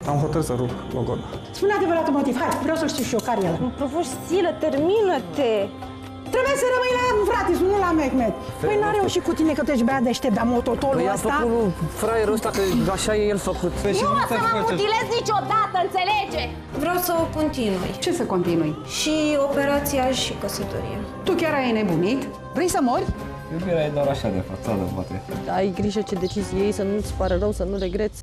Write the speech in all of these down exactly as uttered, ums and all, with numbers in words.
Am hotărât să rup logodna. Spune adevăratul motiv. Hai, vreau să știu și eu care e ăla. Nu provoci, Silă, termină-te! Trebuie să rămâi la Vratis, nu la Mehmet. Păi n-a reușit cu tine că tu ești băiat deștept, dar mototolul păi ăsta... Păi a făcut fraierul ăsta, că așa e el făcut. Nu o să mă mutilez niciodată, înțelege? Vreau să o continui. Ce să continui? Și operația și căsătoria. Tu chiar ai nebunit? Vrei să mori? Iubirea e doar așa de fațadă, poate. Ai grijă ce decizie iei, să nu-ți pară rău, să nu regreți.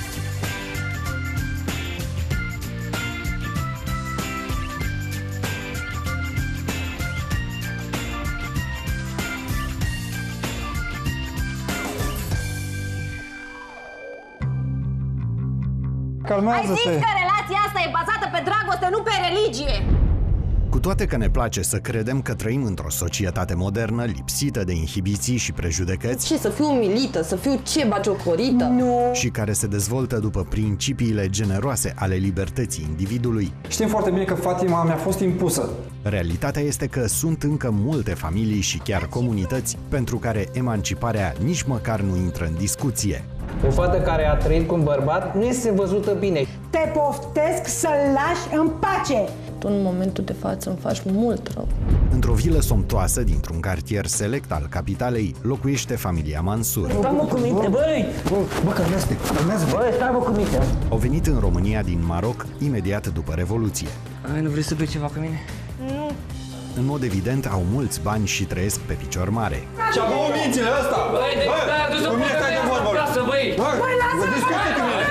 Calmează-te! Ai zis că relația asta e bazată pe dragoste, nu pe religie! Cu toate că ne place să credem că trăim într-o societate modernă, lipsită de inhibiții și prejudecăți... Ce, să fiu umilită, să fiu ce, bagiocorită? Nu! Și care se dezvoltă după principiile generoase ale libertății individului. Știm foarte bine că Fatima mi-a fost impusă. Realitatea este că sunt încă multe familii și chiar comunități pentru care emanciparea nici măcar nu intră în discuție. O fată care a trăit cu un bărbat nu este văzută bine. Te poftesc să-l lași în pace! Tu în momentul de față îmi faci mult rău. Într-o vilă somptoasă dintr-un cartier select al capitalei locuiește familia Mansur. Stai mă cu minte, băi! Bă, calmează-te, calmează-te! Băi, stai mă cu minte! Au venit în România din Maroc imediat după Revoluție. Ai, nu vrei să bei ceva cu mine? Nu. În mod evident, au mulți bani și trăiesc pe picior mare. Ce-a băut mințile ăsta? Băi, de Bă, cu mine stai de vorbă! Lasă, băi! Băi, lasă! Discută cu mine!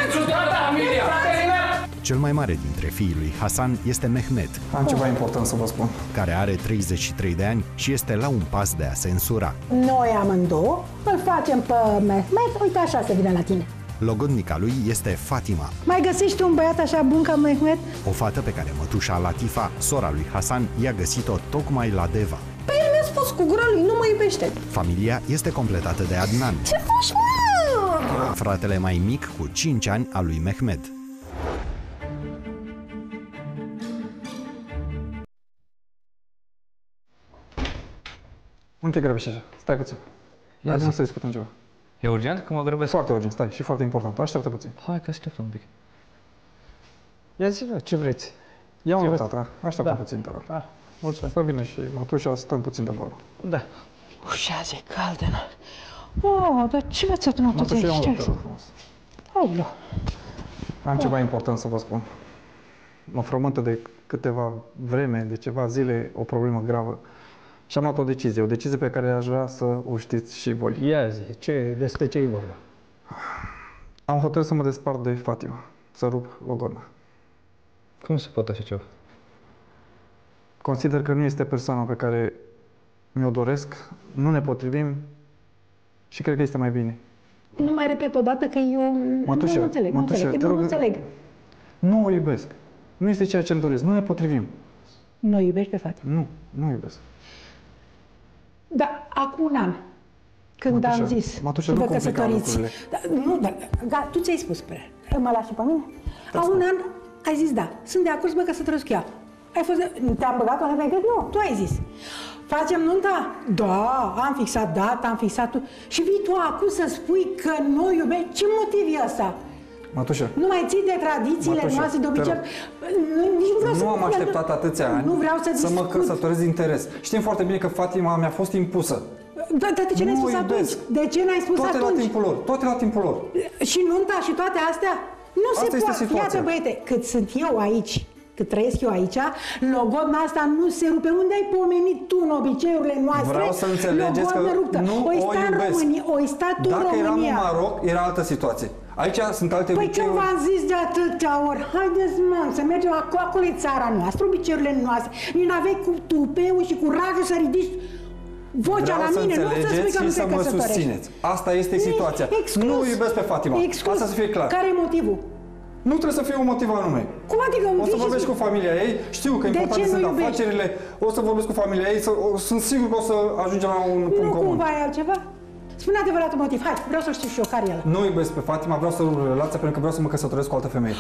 Cel mai mare dintre fiii lui Hasan este Mehmet, Am ceva important să vă spun. care are treizeci și trei de ani și este la un pas de a se însura. Noi amândouă îl facem pe Mehmet, uite așa se vine la tine. Logodnica lui este Fatima, Mai găsești un băiat așa bun ca Mehmet? o fată pe care mătușa Latifa, sora lui Hasan, i-a găsit-o tocmai la Deva. Păi el mi-a spus cu gura lui, nu mă iubește. Familia este completată de Adnan, Ce faci, mă? fratele mai mic cu cinci ani al lui Mehmet. Nu te grăbești așa, stai puțin. Hai să discutăm ceva. E urgent? Că mă grăbesc. Foarte urgent, stai, și foarte important. Așteaptă puțin. Hai că aștept un pic. Ia zi, ce vreți? Ia-mă, tata, așteaptă Da. puțin, te rog. Ah, mulțumesc. Să vină și mătușa, stăm puțin de vorbă. Da. Ușa e caldă, na. Oh, dar ce v-ați adunat toți Mătușa, aici? ia-mă, te rog frumos. Aoleu. Am ceva important să vă spun. Mă frământă de câteva vreme, de ceva zile, o problemă gravă. Și am luat o decizie, o decizie pe care aș vrea să o știți și voi. Ia zi, ce, despre ce e vorba? Am hotărât să mă despart de Fatima, să rup logodna. Cum se poate așa ceva? Consider că nu este persoana pe care mi-o doresc, nu ne potrivim și cred că este mai bine. Nu mai repet odată că eu Mătușă, nu înțeleg, nu mătușă, înțeleg, te nu rog, înțeleg. Nu o iubesc. Nu este ceea ce îmi doresc, nu ne potrivim. Nu iubești pe Fatima. Nu, nu o iubesc. Da, acum un an, când Mătușă, am zis mătușă, să nu vă complica căsătoriți. lucrurile. Da, nu, dar ga, tu ți-ai spus pe mă lași și pe mine? Acum un an ai zis da, sunt de acord să mă căsătoresc cu ea. Ai fost de... Te-am băgat-o la regret? Nu, tu ai zis. Facem nunta? Da, am fixat data, am fixat tu. Și vii tu acum să spui că nu iubești? Ce motiv e ăsta? Mătușă, Nu mai ții de tradițiile Mătușă, noastre de te obicei. rog. Nu, nici nu vreau să nu am așteptat atâția ani Nu vreau să, să mă discut. căsătoresc din interes. Știm foarte bine că Fatima mi-a fost impusă. Da, dar de ce n-ai Nu o spus atunci? iubesc. De ce n-ai spus Toate atunci? la timpul lor, toate la timpul lor. Și nunta și toate astea? Nu Asta se este poate. situația. Iată, băiete, cât sunt eu aici, cât trăiesc eu aici, logodna asta nu se rupe. Unde ai pomenit tu în obiceiurile noastre? Vreau să înțelegeți că logodnă ruptă. nu o o sta în iubesc. România, o sta tu în Dacă eram în România. Maroc, era altă situație. Aici sunt alte Păi când obiceiuri. v-am zis de atâtea ori, haideți mă, să mergem acolo, acolo e țara noastră, obiceiurile noastre. Nici n-aveai cu tupeul și curajul să ridici vocea Vreau la să mine, nu să spui înțelegeți că nu și te să mă căsătorești. susțineți. Asta este situația. Exclus. Nu o iubesc pe Fatima. Exclus. Asta să fie clar. Care e motivul? Nu trebuie să fie un motiv anume. Cum adică? O să vorbesc cu familia ei, știu că De importante ce nu sunt iubești? afacerile, o să vorbesc cu familia ei, să, o, sunt sigur că o să ajungem la un punct Nu comun. cumva e altceva? Spune adevăratul motiv. Hai, vreau să știu și eu care e ăla. Nu iubesc pe Fatima, vreau să rup relația pentru că vreau să mă căsătoresc cu altă femeie.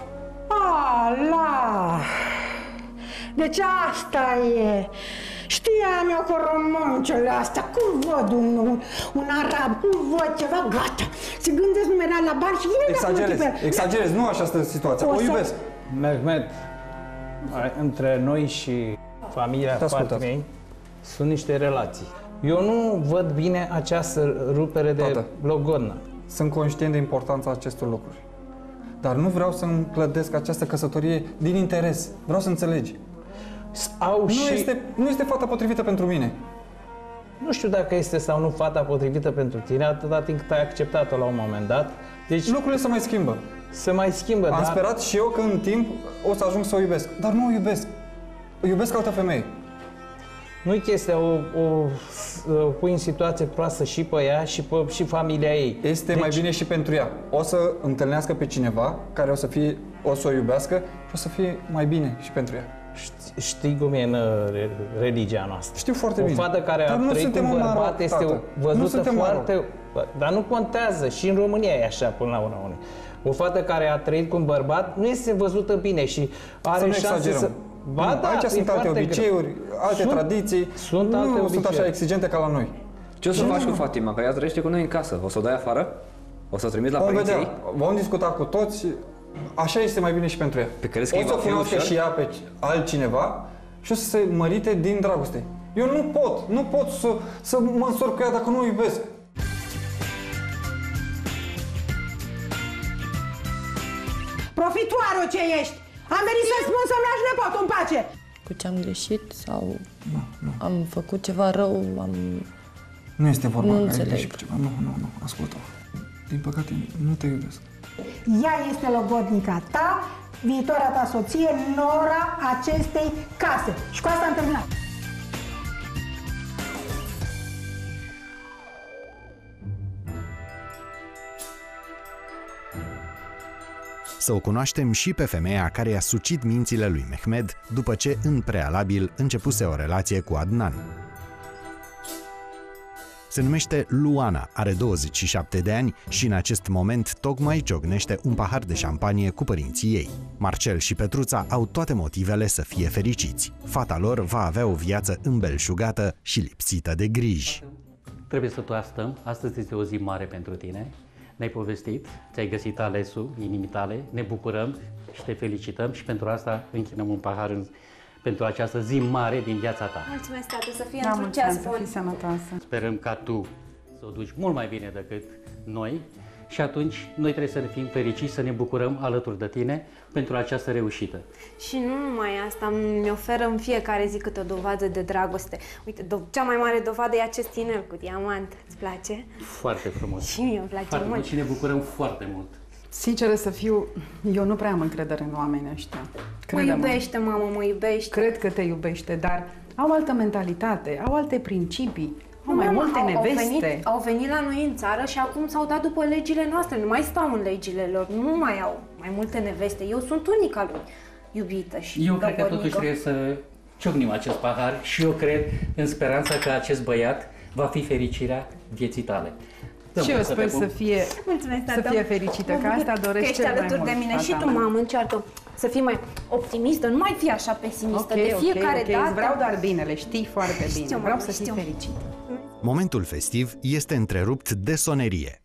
Ala! Deci asta e. Știam eu că româncele astea, cum văd un, un, un arab, cum văd ceva, gata. se gândesc numerar la bar și vine Exagerez, exagerez, nu așa stă situația, o, o iubesc. Mehmet, între noi și familia Fatimei sunt niște relații. Eu nu văd bine această rupere de Tată, logodnă. Sunt conștient de importanța acestor lucruri. Dar nu vreau să-mi clădesc această căsătorie din interes. Vreau să înțelegi. Au nu, și... este, nu este fata potrivită pentru mine. Nu știu dacă este sau nu fata potrivită pentru tine, atâta timp cât ai acceptat-o la un moment dat. Deci lucrurile se mai schimbă. Se mai schimbă, Am dar... sperat și eu că în timp o să ajung să o iubesc. Dar nu o iubesc. O iubesc altă femeie. Nu-i chestia, o, o, o pui în situație proastă și pe ea și pe și familia ei. Este deci... mai bine și pentru ea. O să întâlnească pe cineva care o să fie, o să o iubească și o să fie mai bine și pentru ea. Știi, știi cum e în re, religia noastră. Știu foarte o bine. O fată care dar a trăit un bărbat Maroc, este tată. văzută foarte... Dar nu contează, și în România e așa până la urmă. O fată care a trăit cu un bărbat nu este văzută bine și are să șanse să... Ba, nu, da, aici sunt alte obiceiuri, greu. alte sunt, tradiții, sunt nu alte sunt obiceiuri. așa exigente ca la noi. Ce o să faci cu Fatima? Că ea trăiește cu noi în casă. O să o dai afară? O să o trimiți la părinții ei? Vom discuta cu toți, așa este mai bine și pentru ea. Pe crezi că o să cunoască și ea pe altcineva și o să se mărite din dragoste. Eu nu pot, nu pot să, să mă însor cu ea dacă nu o iubesc. Profitoară ce ești! Am venit să spun să-mi lași nepotul în pace! Cu ce am greșit sau nu, nu. am făcut ceva rău, am... Nu este vorba nu că ai greșit ceva. Nu, nu, nu, ascultă. Din păcate, nu te iubesc. Ea este logodnica ta, viitoarea ta soție, nora acestei case. Și cu asta am terminat. Să o cunoaștem și pe femeia care i-a sucit mințile lui Mehmed după ce, în prealabil, începuse o relație cu Adnan. Se numește Luana, are douăzeci și șapte de ani și în acest moment tocmai ciocnește un pahar de șampanie cu părinții ei. Marcel și Petruța au toate motivele să fie fericiți. Fata lor va avea o viață îmbelșugată și lipsită de griji. Trebuie să toastăm. Astăzi este o zi mare pentru tine. Ne-ai povestit, ți-ai găsit alesul inimii tale, ne bucurăm și te felicităm și pentru asta închinăm un pahar în, pentru această zi mare din viața ta. Mulțumesc, tată, să fie da, într-un ceas bun. Să fii sănătoasă. Sperăm ca tu să o duci mult mai bine decât noi și atunci noi trebuie să ne fim fericiți, să ne bucurăm alături de tine pentru această reușită. Și nu numai asta, mi oferă în fiecare zi câte o dovadă de dragoste. Uite, do- cea mai mare dovadă e acest inel cu diamant. Îți place? Foarte frumos. Și mie îmi place foarte mult. mult. Și ne bucurăm foarte mult. Sinceră să fiu, eu nu prea am încredere în oamenii ăștia. Mă iubește, mamă, mă iubește. Cred că te iubește, dar au altă mentalitate, au alte principii. Au mai Mama, multe au, neveste. Au venit, au venit la noi în țară și acum s-au dat după legile noastre. Nu mai stau în legile lor, nu mai au mai multe neveste. Eu sunt unica lui, iubită și Eu cred că dobărnică. totuși trebuie să ciocnim acest pahar și eu cred în speranța că acest băiat va fi fericirea vieții tale. Dăm și eu sper să fie, Mulțumesc, să fie fericită, că asta doresc că ești cel mai alături mult. de mine și tu, mamă, încearcă să fii mai optimistă, nu mai fii așa pesimistă. Okay, de fiecare okay, okay. dată. Îți vreau doar binele, știi foarte bine. Știu, vreau mamă, să fii știu. fericită. Momentul festiv este întrerupt de sonerie.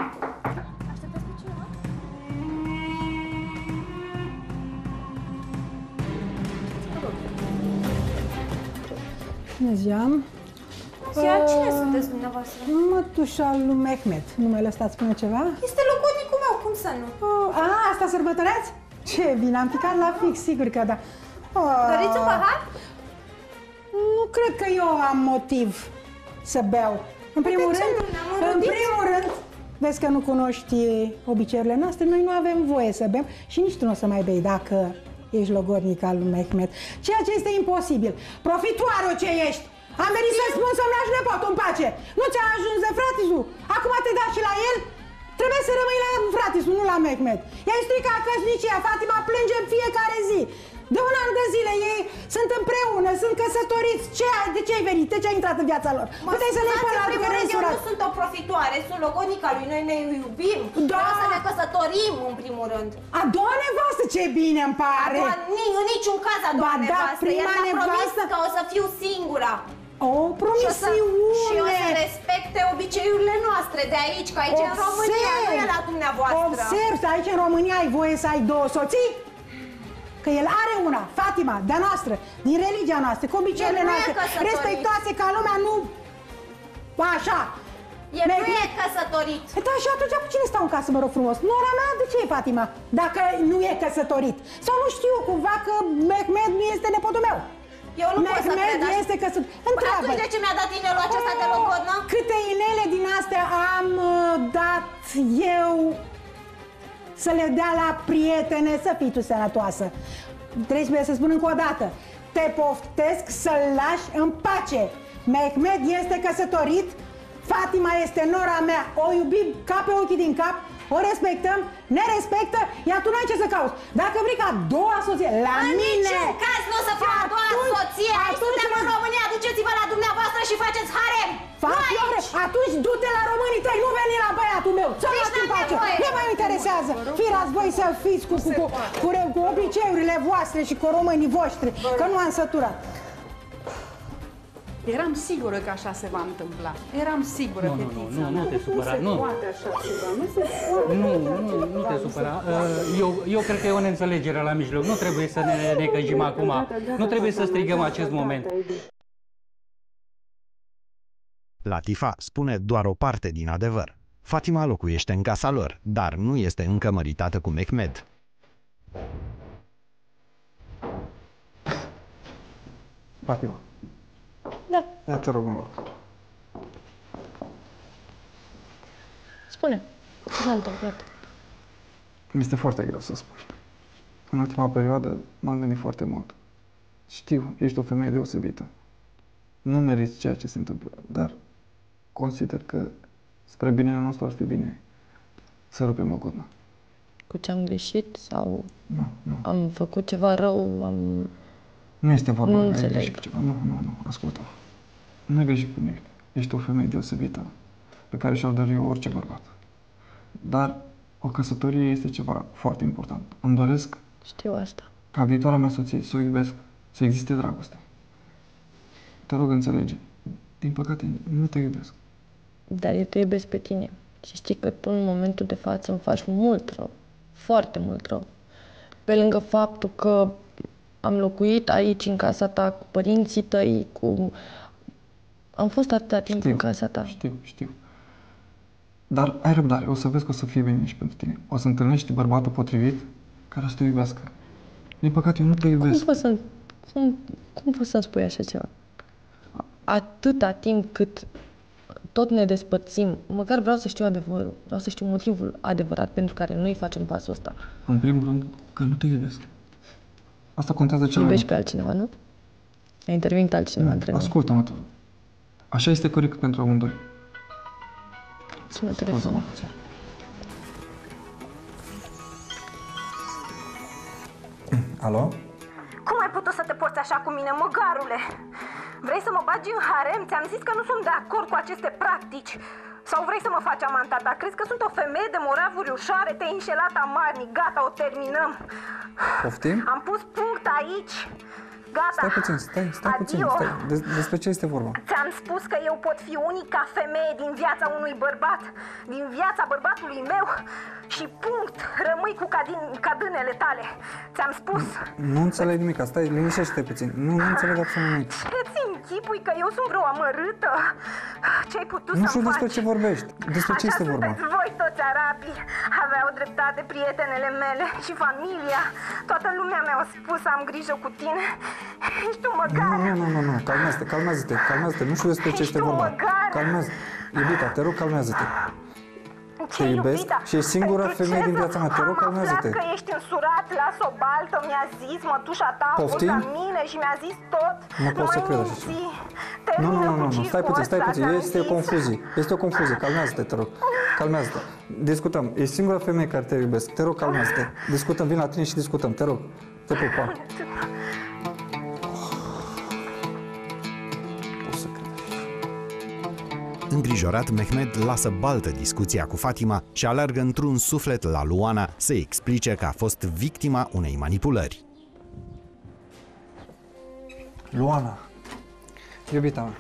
Bună ziua! Ziua, cine sunteți dumneavoastră? Mătușa lui Mehmed. Numele ăsta îți spune ceva? Este logodnicul meu, cum să nu? Oh, a, asta sărbătoreați? Ce bine, am picat la fix, sigur că da. Oh, Doriți un pahar? Nu cred că eu am motiv să beau. În primul de ce rând, nu ne-am în înrudit? primul rând, vezi că nu cunoști obiceiurile noastre, noi nu avem voie să bem și nici tu nu o să mai bei dacă ești logodnic al lui Mehmed. Ceea ce este imposibil. Profitoară ce ești! Am venit să spun să-mi lași nepotul în pace. Nu ți-a ajuns de fratisul? Acum te da și la el? Trebuie să rămâi la fratisul, nu la Mehmed. I-ai stricat căsnicia, Fatima plânge în fiecare zi. De un an de zile ei sunt împreună, sunt căsătoriți. Ce ai, de ce ai venit? De ce ai intrat în viața lor? Puteai să le până la primul rând, eu nu sunt o profitoare, sunt logodnica lui, noi ne iubim. Da. Vreau să ne căsătorim în primul rând. A doua nevastă, ce bine îmi pare! A doua, în niciun caz a doua Ba da, nevastă, prima iar mi-a promis nevastă- că o să fiu singura. O promisiune! Și o să respecte obiceiurile noastre de aici, că aici observ, în România, nu e la dumneavoastră. Observ, aici în România ai voie să ai două soții? Că el are una, Fatima, de-a noastră, din religia noastră, cu obiceiurile noastre, respectoase ca lumea, nu așa. El nu e căsătorit. Da, și atunci cu cine stau în casă, mă rog frumos? Nora mea, de ce e Fatima? Dacă nu e căsătorit. Sau nu știu, cumva că Mehmed nu este nepotul meu. Eu nu pot să cred așa. Este căsătorit. Întreabă. Atunci de ce mi-a dat inelul acesta de logodnă? Câte inele din astea am dat eu să le dea la prietene, să fii tu sănătoasă. Trebuie să spun încă o dată. Te poftesc să-l lași în pace. Mehmed este căsătorit, Fatima este nora mea, o iubim ca pe ochii din cap, o respectăm, ne respectă, iar tu n-ai ce să cauți. Dacă vrei ca a doua soție, la în mine... În niciun caz nu o să fie a doua soție, aici suntem în România, duceți-vă la dumneavoastră și faceți harem! Atunci du-te la românii tăi, nu veni la băiatul meu, să-l lași în pace, nu mă interesează. Firați voi să fiți cu, cu, cu, cu, cu obiceiurile voastre și cu românii voștri, că nu am săturat. Eram sigură că așa se va întâmpla. Eram sigură, nu, fetița. Nu, nu, nu te supăra. Nu, nu. Așa ceva. Nu, se poate nu, nu, nu te supăra. Eu, eu cred că e o neînțelegere la mijloc. Nu trebuie să ne necăjim acum. Nu trebuie să strigăm acest moment. Latifa spune doar o parte din adevăr. Fatima locuiește în casa lor, dar nu este încă măritată cu Mehmed. Fatima. Da. Ia te rog, mă. Spune. Ce s-a întâmplat? Mi-este foarte greu să spun. În ultima perioadă m-am gândit foarte mult. Știu, ești o femeie deosebită. Nu meriți ceea ce se întâmplă, dar consider că spre binele nostru ar fi bine să rupem logodna. Cu ce am greșit sau nu, nu. am făcut ceva rău? Am... Nu este vorba nu că ai înțeleg. greșit ceva. Nu, nu, nu, ascultă. Nu ai greșit cu nimic. Ești o femeie deosebită pe care și-ar dori orice bărbat. Dar o căsătorie este ceva foarte important. Îmi doresc Știu asta. ca viitoarea mea soție să o iubesc, să existe dragoste. Te rog, înțelege. Din păcate, nu te iubesc. Dar eu te iubesc pe tine. Și știi că până în momentul de față îmi faci mult rău. Foarte mult rău. Pe lângă faptul că am locuit aici, în casa ta, cu părinții tăi, cu... Am fost atâta timp știu, în casa ta. Știu, știu. Dar ai răbdare, o să vezi că o să fie bine și pentru tine. O să întâlnești bărbatul potrivit care să te iubească. Din păcate, eu nu te iubesc. Cum poți să, cum, cum poți să-mi spui așa ceva? Atâta timp cât tot ne despărțim, măcar vreau să știu adevărul. Vreau să știu motivul adevărat pentru care noi facem pasul ăsta. În primul rând, că nu te iubesc. Asta contează cel mai Iubești pe altcineva, nu? A intervenit altcineva între noi. Ascultă-mă tu. Așa este corect pentru amândoi. Sună telefonul. Alo? Cum ai putut să te porți așa cu mine, măgarule? Vrei să mă bagi în harem? Ți-am zis că nu sunt de acord cu aceste practici. Sau vrei să mă faci amanta ta? Crezi că sunt o femeie de moravuri ușoare? Te-ai înșelat amarnic. Gata, o terminăm. Poftim? Am pus punct aici. Gata. Stai puțin, stai, stai Adio. puțin. Stai. Des, despre ce este vorba? Ți-am spus că eu pot fi unica femeie din viața unui bărbat, din viața bărbatului meu și punct. Rămâi cu cadin, cadânele tale. Ți-am spus. Nu, nu înțeleg nimic, stai, liniștește puțin. Nu, nu înțeleg absolut nimic. Ce-ți închipui că eu sunt vreo amărâtă? Ce-ai putut Nu să-mi știu despre faci? ce vorbești. Despre ce Așa este vorba? sunteți voi toți arabii. Aveau dreptate prietenele mele și familia. Toată lumea mi-a spus să am grijă cu tine. Ești un măgar. Nu, nu, nu, nu, nu, calmează-te, calmează-te, calmează-te. Nu știu despre ce este vorba. Calmează. Iubita, te rog, calmează-te. Ce Te iubesc iubita? și ești singura Pentru femeie ce din să- viața mea. Te rog, calmează-te. Am aflat că ești însurat la sobaltă, mi-a zis, mătușa ta a fost Poftim? la mine și mi-a zis tot. Nu pot să mai cred așa minți. ceva. Termină Nu, nu, nu, cu nu, stai circul puțin, stai ăsta, puțin. ți-am Este o zis. confuzie. Este o confuzie. Calmează-te, te rog. Calmează-te. Discutăm. Ești singura femeie care te iubesc. Te rog, calmează-te. Discutăm, vin la tine și discutăm. Te rog. Te pup, pa. Îngrijorat, Mehmed lasă baltă discuția cu Fatima și alergă într-un suflet la Luana să-i explice că a fost victima unei manipulări. Luana, iubita mea,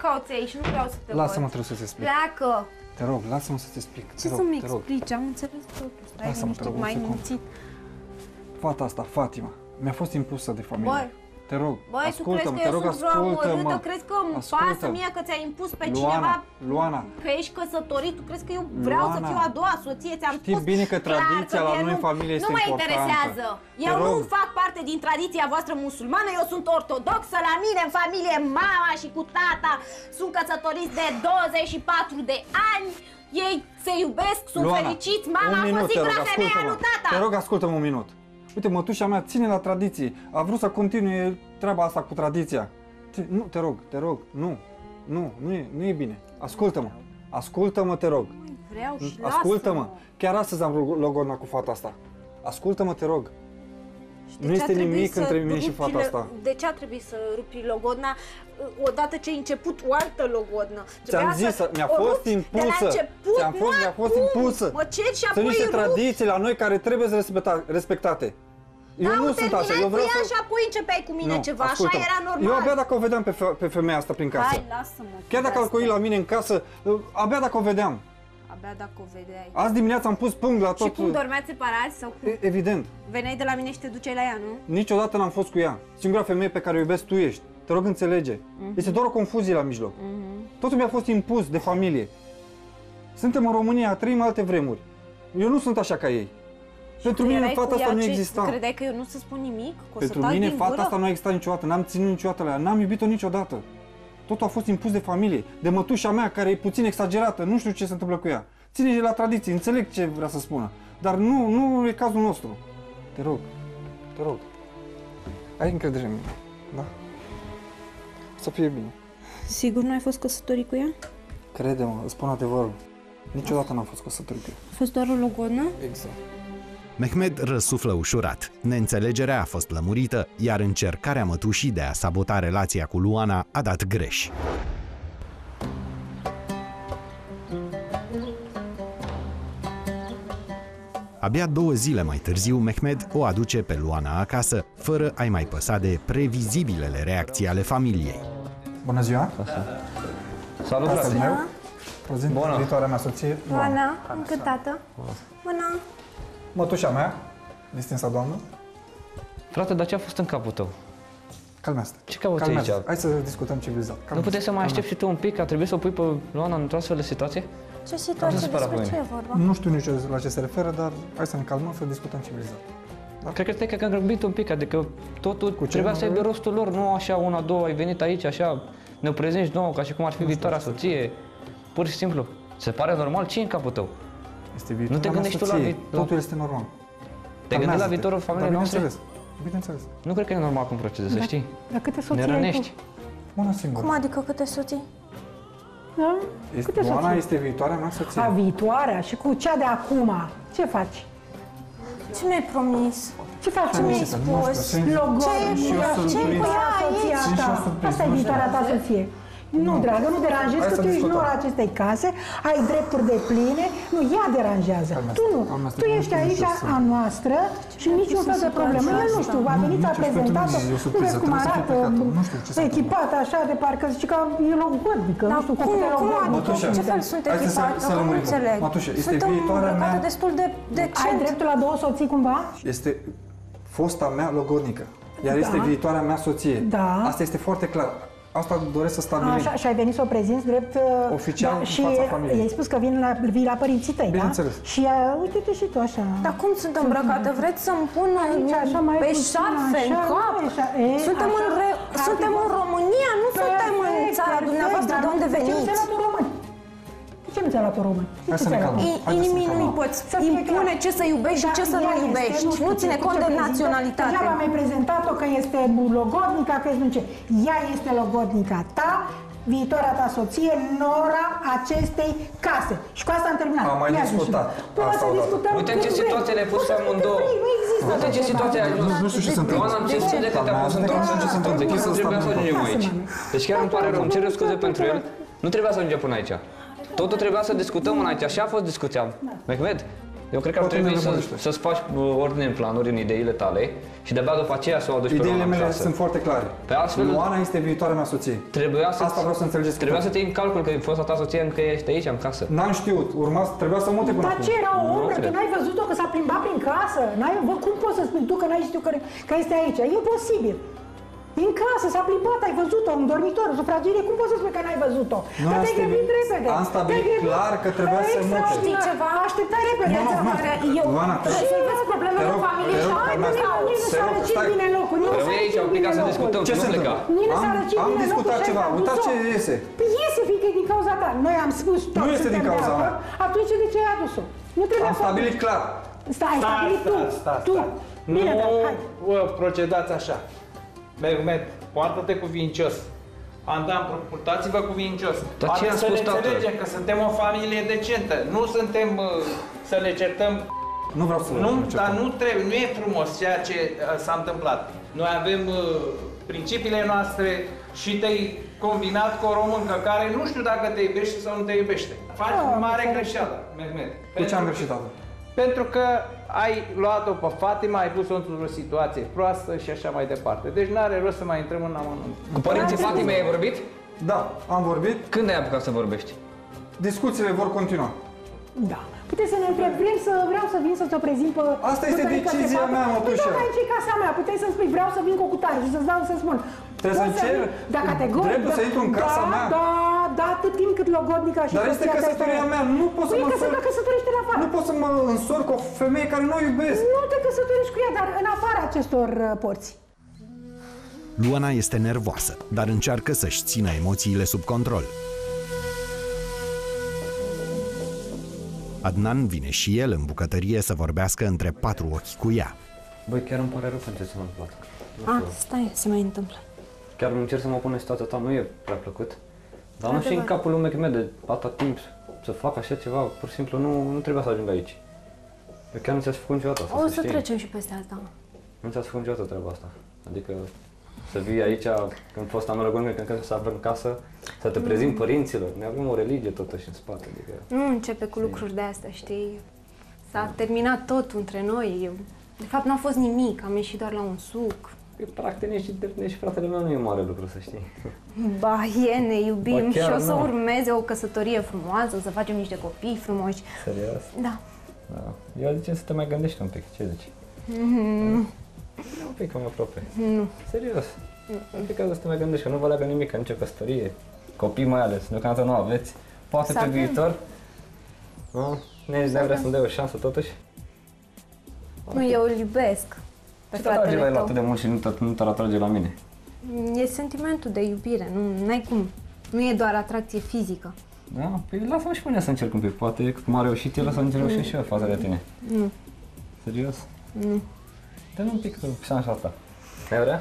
cauți aici, nu vreau să te văd. Lasă-mă, trebuie să-ți explic. Pleacă! Te rog, lasă-mă să-ți explic. Ce să-mi explici? Am înțeles totul. Stai liniștit, mai mințit. Fata asta, Fatima, mi-a fost impusă de familie. Băi, te rog, băi, tu crezi că eu sunt vreo amorâtă? Crezi că îmi pasă mie că ți-ai impus pe Luana, cineva Luana. că ești căsătorit? Tu crezi că eu vreau Luana, să fiu a doua soție? Ți-am spus știi bine că tradiția clar, la că noi în nu, familie este nu mă importantă. interesează. Eu Te nu rog. fac parte din tradiția voastră musulmană, eu sunt ortodoxă. La mine în familie mama și cu tata sunt căsătoriți de douăzeci și patru de ani. Ei se iubesc, sunt Luana, fericiți. Mama un a minut, fost te rog, singura femeie a ascultă-mă. lui tata. Te rog, ascultă-mă un minut. Uite, mătușa mea ține la tradiții. A vrut să continue treaba asta cu tradiția. Te, nu, te rog, te rog, nu. Nu, nu e, nu e bine. Ascultă-mă. Ascultă-mă, te rog. Vreau și Ascultă-mă. lasă-mă. Chiar astăzi am logodna cu fata asta. Ascultă-mă, te rog. De Nu ce este a trebuit nimic să între mine și rupi fata le- asta. De ce a trebuit să rupi logodna odată ce ai început o altă logodnă? Ți-am Trebuia zis, să mi-a o fost rupi impusă. De la început, Ți-am fost, nu mi-a fost acum. impusă. Mă ceri și Sunt apoi niște rupi. tradiții la noi care trebuie să respecta, respectate. Eu Da, nu o sunt așa, eu terminai vreau cu ea să... și apoi începeai cu mine Nu, ceva, așa ascultă-mă. era normal. Eu abia dacă o vedeam pe, fe- pe femeia asta prin casă. Hai, lasă-mă. Chiar dacă al coit la mine în casă, abia dacă o vedeam. Abia dacă o vedeai. Azi dimineața am pus punct la tot. Și cum dormeați separați sau cum? E- Evident. Veneai de la mine și te duceai la ea, nu? Niciodată n-am fost cu ea. Singura femeie pe care o iubesc tu ești. Te rog, înțelege. Mhm. Este doar o confuzie la mijloc. Totul mi-a fost impus de familie. Suntem în România, trăim alte vremuri. Eu nu sunt așa ca ei. Pentru Tu mine erai fata cu asta ea nu ce- exista. Credeai că eu nu să spun nimic? Că o să Pentru tac mine din fata gură? asta nu a existat niciodată, n-am ținut niciodată la ea, n-am iubit-o niciodată. Totul a fost impus de familie, de mătușa mea care e puțin exagerată, nu știu ce se întâmplă cu ea. Ține la tradiții, înțeleg ce vrea să spună, dar nu, nu e cazul nostru. Te rog, te rog, ai încredere în mine, da? O să fie bine. Sigur nu ai fost căsătorit cu ea? Crede-mă, îți spun adevărul. Niciodată n-am fost căsătorit cu ea. A fost doar o logodnă? Exact. Mehmed răsuflă ușurat. Neînțelegerea a fost lămurită, iar încercarea mătușii de a sabota relația cu Luana a dat greș. Abia două zile mai târziu, Mehmed o aduce pe Luana acasă, fără a-i mai păsa de previzibilele reacții ale familiei. Bună ziua! Salut, Asta frate! meu. Prezint Bună. viitoarea mea soție, Luana. Ana, încă tată. Bună. Mătușa mea, distinsa doamnă. Frate, dar ce a fost în capul tău? Calmează. Ce cauți Calmează. aici? Hai să discutăm civilizat. Nu puteai să mai aștepți și tu un pic? A trebuit să o pui pe Luana într-o astfel de situație? Ce situație, supărat pe despre ce mine. e vorba? Nu știu nici eu la ce se referă, dar hai să ne calmăm, să discutăm civilizat. Cred că stai că am grăbit un pic, adică totul Cu ce, trebuia mă, să aibă Gabriel? rostul lor, nu așa una, două, ai venit aici, așa, ne prezinți nouă, ca și cum ar fi viitoarea soție, pur și simplu. Se pare normal? Ce e în capul tău? Este Nu viitorul te gândești tu la vi- la- Totul este normal. Te gândești la viitorul familiei da, noastre? bineînțeles. Bineînțeles. Nu cred că e normal cum procedezi, să știi. Dar câte Ne soții ai tu? rănești. Una singură. Cum adică câte soții? Da? Este, Câte Luana soții? este viitoarea mea soție. A, viitoarea și cu cea de acum. Ce faci? Ce mi-ai promis? Ce faci? Ce mi-ai Să nu spus? spui. Logodnică. Și eu Ce surprins. cu ea soția Sunt și eu ta? surprins, Asta e nu știu. viitoarea ta soție. Nu, dragă, nu deranjezi, Hai că să tu ești discutăm. nora acestei case, ai drepturi de pline, nu, ea deranjează. Calmează, Tu nu, calmează, tu nu ești știu aici nici eu să- a noastră și niciun fel de problemă. El nu știu, a venit, a nici eu, pentru prezentat-o, mine e o nu surpriză, vezi cum trebuie să fie arată, plecată, nu știu ce se echipată așa, de parcă zice că e logodnică, nu știu, cu cum, câte cum logodnică. adică? Mătușa, Ce fel sunt hai să- echipată? să Că nu lămurim. înțeleg. Mătușa, este Suntem viitoarea îmbrăcate mea- destul de Ai decent. dreptul la două soții cumva? Este fosta mea logodnică, iar este Da. viitoarea mea soție. Da. Asta este foarte clar. Asta doresc să stabilim. Așa, și ai venit să o prezinți drept... Oficial în și fața familiei. i-ai spus că vin la, vii la părinții tăi, da? Bineînțeles. Și uh, uite-te și tu așa. Dar cum sunt îmbrăcată? Vreți să-mi pun Aici, așa, mai pe puțin, șarfe în așa, cap? nu, așa, e, Suntem, așa. în, re- Ar suntem fi în fost- România, nu suntem în Perfect, țara perfect, dumneavoastră. dar De unde nu- De ce nu veniți? ți-ai luat un român? De ce nu ți-ai luat un român? De Hai ce să ne ți-ai luat calmăm. un- I- Haideți să Inimii ne nu-i calmăm. poți Să fie impune clar. ce să iubești și Dar ce să nu ea este, iubești. știu Nu ce, ține cu cont ce de prezintă. naționalitate. Degeaba mi-ai prezentat-o că este logodnica, că nu ce. Ea este logodnica ta, viitoarea ta soție, nora acestei case. Și cu asta am terminat. Am mai Ia zi și discutat. tu. Păi o Asta să odată. discutăm Uite în ce când situație vrei. le-ai pus O să pe amândouă. vrei, Nu există. Uite în ce așa situație ai ceva. ajuns. Nu știu ce se întâmplă. Ioana, am ce spune că te-a pus într-o Nu știu ce se întâmplă. Deci chiar nu trebuia să ajungem aici. Deci chiar îmi pare rău, îmi cer eu scuze pentru el. Nu trebuia să ajungem până aici. Totul trebuia să discutăm înainte, așa a fost discuția. Mehmed, Eu cred că ar trebui să, să-ți faci ordine în planuri, în ideile tale și de-abia după aceea să o aduci pe Luana Ideile mele acasă. sunt foarte clare. Pe astfel, Luana este viitoarea mea soție. Trebuia să Asta vreau să înțelegeți. Trebuia să te iei în calcul că fosta ta soție încă ești aici, în casă. N-am știut, urma, trebuia să mute până Dar acum. ce era o umbră? Tu n-ai văzut-o că s-a plimbat prin casă? N-ai, bă, cum poți să spui tu că n-ai știut că, că este aici? E imposibil. În casă, s-a plimbat, ai văzut-o, în dormitor, în sufragerie, cum poți să spui că n-ai văzut-o? Nu, Dar te-ai grăbit repede. Am stabilit clar că trebuia să mute. Știi ceva? Așteptai repede. Nu, nu, nu. Eu, Luana, te să-i vezi problemele în familie și hai, nu s-a răcit stai. bine locul. Rămâi aici, am plecat să discutăm, Ce nu se pleca. întâmplă? Am, am discutat ceva, uitați ce iese. Păi iese, fiindcă e din cauza ta. Noi am spus tot. Nu este din cauza mea. Atunci de ce ai adus-o? Nu trebuia Am stabilit clar. Stai, ai stabilit tu. Tu. Bine, dar hai. Nu procedați așa. Mehmet, poartă-te cuvincios. Andam, purtați-vă cuvincios. Dar ce am să spus, ne tată? înțelegem că suntem o familie decentă. Nu suntem uh, să ne certăm. Nu vreau să Nu, ne certăm. dar nu trebuie, nu e frumos ceea ce uh, s-a întâmplat. Noi avem uh, principiile noastre și te-ai combinat cu o româncă care nu știu dacă te iubește sau nu te iubește. Faci Oh, mare greșeală, Mehmet. Cu ce am greșit, tată? Pentru că ai luat-o pe Fatima, ai pus-o într-o situație proastă și așa mai departe. Deci n-are rost să mai intrăm în amănunt. Cu părinții Fatimei ai vorbit? Da, am vorbit. Când ai apucat să vorbești? Discuțiile vor continua. Da. Puteți să ne întreb, vrem să, vreau să vin să ți-o prezint pe... Asta este Mătărică decizia Stefan. mea, mătușă. Păi da, aici e casa mea, puteți să-mi spui, vreau să vin cu cutare și să-ți dau să spun. Trebuie să-mi cer Da, categoric. dreptul să intru în casa da, mea. Da, da, atât timp cât logodnica și Dar este soția ta căsătoria mea, nu pot să Păi mă că se însor- căsătorește la afară. Nu pot să mă însor cu o femeie care nu o iubesc. Nu te căsătorești cu ea, dar în afara acestor uh, porți. Luana este nervoasă, dar încearcă să-și țină emoțiile sub control. Adnan vine și el în bucătărie să vorbească între patru ochi cu ea. Băi, chiar îmi pare rău pentru ce s-a întâmplat. Ah, stai, se mai întâmplă. Chiar îmi încerc să mă pun în situația ta, nu e prea plăcut. Dar nu știu în capul lui meu de atâta timp să fac așa ceva, pur și simplu nu, nu trebuia să ajung aici. Eu chiar nu ți-aș făcut niciodată asta, O să să știi. trecem și peste asta. Nu ți-aș făcut niciodată treaba asta. Adică să vii aici, când fosta mea lăgonică, când să află în casă, să te prezint părinților. Noi avem o religie totuși în spate. Adică... Nu începe cu lucruri de astea, știi? S-a terminat totul între noi. Eu, de fapt, n-a fost nimic, am ieșit doar la un suc. Păi, practic, nici, nici fratele meu nu e mare lucru, să știi. Ba, e, ne iubim Ba, și chiar o să nu. urmeze o căsătorie frumoasă, o să facem niște copii frumoși. Serios? Da. Da. Eu zice să te mai gândești un pic. Ce zici? Mm-hmm. Un pic mai aproape. Nu. Serios. Un pic să te mai gândești, că nu vă leagă nimic, că nicio căsătorie. Copii mai ales, deocamdată nu aveți. Poate Să pe avem. viitor. Nu? Ne vrea să-mi dai o șansă totuși? Nu, eu îl iubesc pe Ce te atrage fratele la el tău. atât de mult și nu te, nu te-ar atrage la mine? E sentimentul de iubire, nu ai cum. Nu e doar atracție fizică. Da? Păi lasă-mă și pe mine să încerc un pic. Poate cum a reușit el, să încerc mm. și eu față de tine. Nu. Serios? Nu. Dă-mi un pic șansa asta. Ai vrea?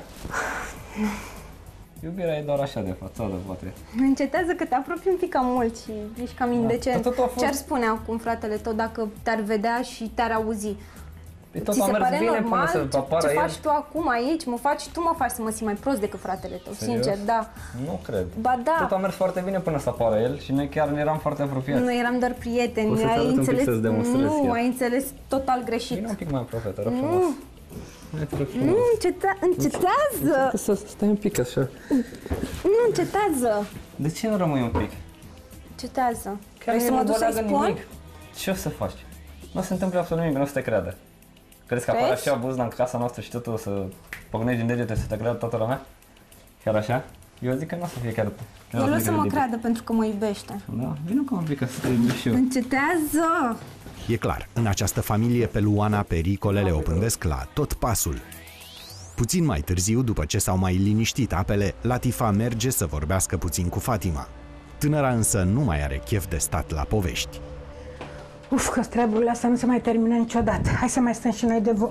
Iubirea e doar așa de fațadă, poate. Încetează că te apropii un pic cam mult și ești cam indecent. Dar tot a fost- Ce-ar spune acum fratele tău dacă te-ar vedea și te-ar auzi? Păi tot Ți a se mers pare bine normal până să ce, apară ce el. faci tu acum aici? Mă faci, tu mă faci să mă simt mai prost decât fratele tău, Serios? sincer, da. Nu cred. Ba da. Tot a mers foarte bine până să apară el și noi chiar eram foarte apropiați. Noi eram doar prieteni, O să-ți ai arăt un pic înțeles, să-ți demonstrez nu, chiar. ai înțeles total greșit. Vine un pic mai aproape, te rog Nu. frumos. Hai, te rog frumos. Nu, înceta, încetează! Încearcă să stai un pic așa. Nu, încetează! De ce nu rămâi un pic? Încetează. Chiar Vrei să mie mă nu duc vă să-i leagă spun? nimic. Ce o să faci? Nu se întâmplă absolut nimic, nu o să te creadă. Crezi că apare Crezi? așa buzna în casa noastră și totul o să pocnești din degete să te creadă toată lumea? Chiar așa? Eu zic că nu o să fie chiar chiar El o atât de să mă credibil. creadă pentru că mă iubește. Da? Vino ca un pic să te iubesc și eu. Încetează! E clar, în această familie pe Luana pericolele o pândesc la tot pasul. Puțin mai târziu, după ce s-au mai liniștit apele, Latifa merge să vorbească puțin cu Fatima. Tânăra însă nu mai are chef de stat la povești. Uf, că treburile astea nu se mai termină niciodată. Hai să mai stăm și noi de vo...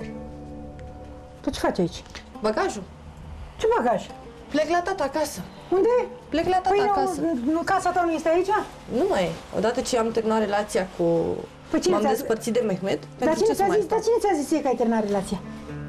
Tu ce faci aici? Bagajul. Ce bagaj? Plec la tata acasă. Unde? Plec la tata Păi acasă. nu, nu, casa ta nu este aici? Nu mai e. Odată ce am terminat relația cu... Păi cine M-am ți-a- despărțit de Mehmet. Dar Pentru cine ce să ți-a mai zis, dar stau? cine ți-a zis ție că ai terminat relația?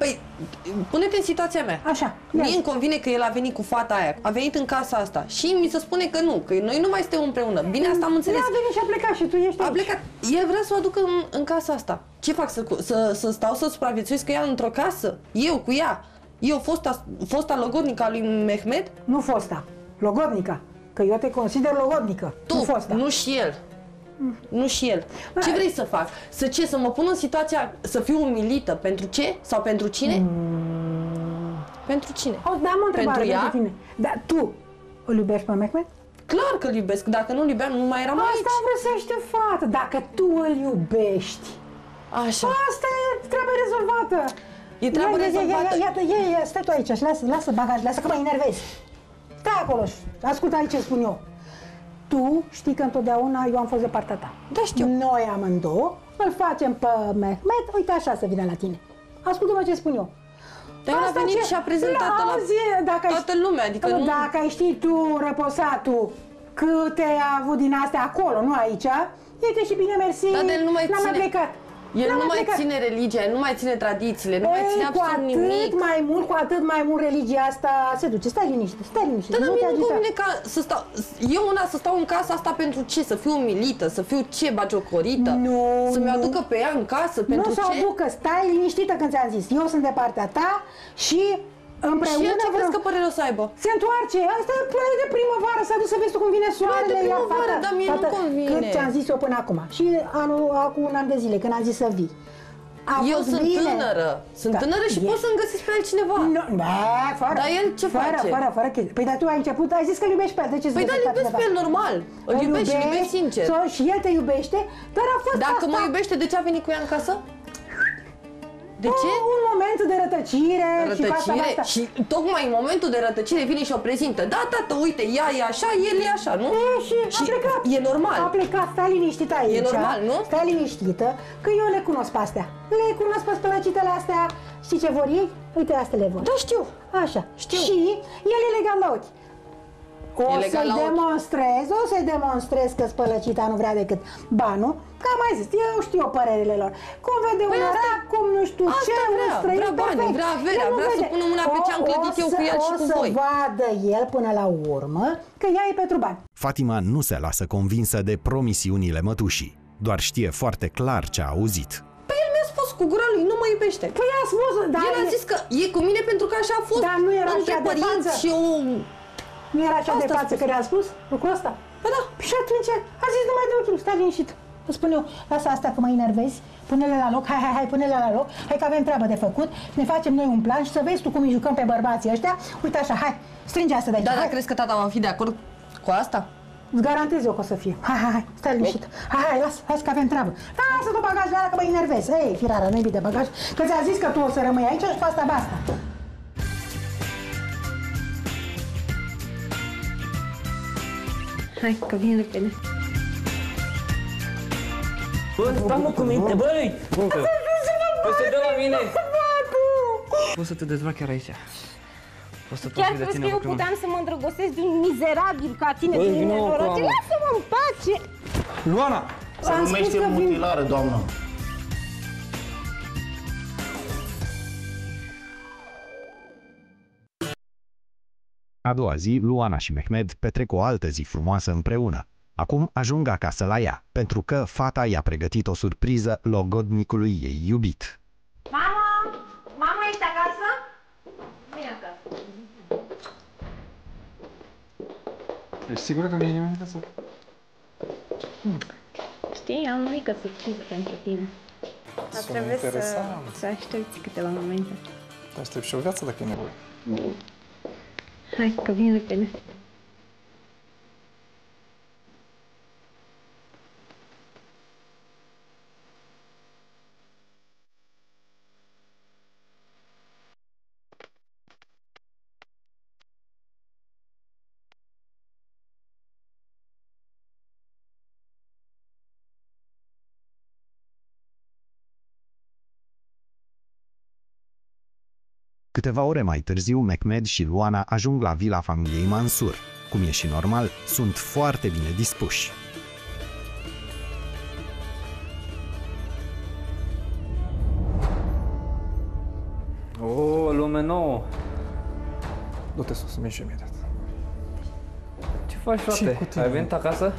Păi, pune-te în situația mea. Așa. Mie îmi convine că el a venit cu fata aia, a venit în casa asta și mi se spune că nu, că noi nu mai suntem împreună. Bine, asta am înțeles. El a venit și a plecat și tu ești A aici. plecat. El vrea să o aducă în, în casa asta. Ce fac? Să, să, să stau să supraviețuiesc cu ea într-o casă? Eu cu ea? Eu, fosta, fosta logodnică a lui Mehmed? Nu fosta, logodnica. Că eu te consider logodnică, Tu, nu fosta. nu și el. Nu și el. Ce vrei să fac? Să ce? Să mă pun în situația să fiu umilită? Pentru ce? Sau pentru cine? Mm. Pentru cine? O, da, am o întrebare pentru ea? pentru tine. Dar tu îl iubești pe Mehmed? Clar că îl iubesc. Dacă nu îl iubeam, nu mai eram Asta aici. Asta vreau să știu, fată. Dacă tu îl iubești, așa. Asta e treaba rezolvată. E treaba ia, rezolvată. Ia, ia, ia, ia, ia, stai tu aici și lasă, lasă bagaj, lasă că mă enervezi. Stai acolo și ascultă aici ce spun eu. Tu știi că întotdeauna eu am fost de partea ta. Da, știu. Noi amândouă îl facem pe Mehmed, uite așa să vină la tine. Ascultă-mă ce spun eu. Dar el a venit ce... și a prezentat la dacă toată lumea, adică nu... Dacă ai ști tu, răposatul, câte a avut din astea acolo, nu aici, e că și bine mersi, da, de el nu mai n-am ține. mai plecat. El n-am nu mai plecat. ține religia, nu mai ține tradițiile, nu Ei, mai ține absolut cu atât nimic. mai mult, cu atât mai mult religia asta se duce. Stai liniște, stai liniște. Dar nu mie te nu agita. convine ca să stau, eu una să stau în casa asta pentru ce? Să fiu umilită, să fiu ce, bagiocorită? Nu, Să-mi nu. aducă pe ea în casă, pentru nu ce? Nu să o aducă, stai liniștită când ți-am zis. Eu sunt de partea ta și împreună... Și el ce vrem... crezi că părere o să aibă? Se întoarce, asta e ploaie de primăvară, s-a dus să vezi tu cum vine soarele. Ploaie de ia, primăvară, fata, dar mie fata, nu convine. Cât ți-am zis eu până acum. Și anul, acum un an de zile, când am zis să vii. A Eu fost sunt bine. tânără, sunt Da, tânără și e. pot să-mi găsesc pe altcineva. No, da, fără, Dar el ce fără, face? Fără, fără chestii. Păi dar tu ai început, ai zis că îl iubești pe el, de ce Păi da, îl iubesc pe el normal, îl iubesc și îl iubesc sincer. So, și el te iubește, dar a fost Dacă asta... mă iubește, de ce a venit cu ea în casă? De ce? O, un moment de rătăcire, și cu asta, Rătăcire asta. și tocmai în momentul de rătăcire vine și o prezintă. Da, tată, uite, ea e așa, el e așa, nu? E, și, și a plecat. E normal. A plecat, stai liniștită aici. E normal, nu? Stai liniștită, că eu le cunosc pe astea. Le cunosc pe spălăcitele astea. Știi ce vor ei? Uite, astea le vor. Da, știu. Așa. Știu. Și el e legat la ochi. O să-i demonstrez, o să-i demonstrez că spălăcita nu vrea decât banul. Că am mai zis, eu știu părerile lor. Cum vede Păi un asta- orac, cum nu știu asta ce, vrea, un străin vrea banii, perfect. vrea averea, El nu vrea să vede. pună mâna pe ce am O- clădit o eu cu să- el și cu voi. O să vadă el până la urmă că ea e pentru bani. Fatima nu se lasă convinsă de promisiunile mătușii, doar știe foarte clar ce a auzit. Păi el mi-a spus cu gura lui, nu mă iubește. Păi a spus, dar... El a zis că e cu mine pentru că așa a fost. Dar nu era între așa de părinți față. și o... Nu era așa Asta de a față spus. care a spus lucrul ăsta? Păi da. Și atunci a zis numai de ochiul, stai liniștit. Îți spun eu, lasă asta că mă enervezi, pune-le la loc, hai, hai, hai, pune-le la loc, hai că avem treabă de făcut, ne facem noi un plan și să vezi tu cum îi jucăm pe bărbații ăștia. Uite așa, hai, strânge asta de aici. Da, dar hai. crezi că tata va fi de acord cu asta? Îți garantez eu că o să fie. Hai, hai, hai, stai liniștit. Hai, hai, lasă, lasă că avem treabă. Lasă tu bagajul ăla că mă enervezi. Ei, firară, nu-i bine de bagaj, că ți-a zis că tu o să rămâi aici și cu asta basta. Hai, că vin repede. Bă, stai mă cu minte, băi! Poți să te dă la mine? Poți să te dezbrac chiar aici. Poți să Chiar profit de crezi tine că eu împreună. puteam să mă îndrăgostesc de un mizerabil ca tine, Băi, de un vină, nenorocit? mamă. Lasă-mă în pace! Luana! Se Am numește spus că vin- mutilare, doamnă. A doua zi, Luana și Mehmed petrec o altă zi frumoasă împreună. Acum ajung acasă la ea, pentru că fata i-a pregătit o surpriză logodnicului ei iubit. Mama! Mama, ești acasă? Vine acasă. Ești sigură că vine nimeni acasă? Știi, am o mică surpriză pentru tine. Dar Sună trebuie să, interesant. să aștepți câteva momente. Te aștept și o viață dacă e nevoie. Hai, că vin repede. Câteva ore mai târziu, Mehmed și Luana ajung la vila familiei Mansur. Cum e și normal, sunt foarte bine dispuși. O, lume nouă. Du-te sus, vin și imediat. Ce faci, frate? Ai venit acasă?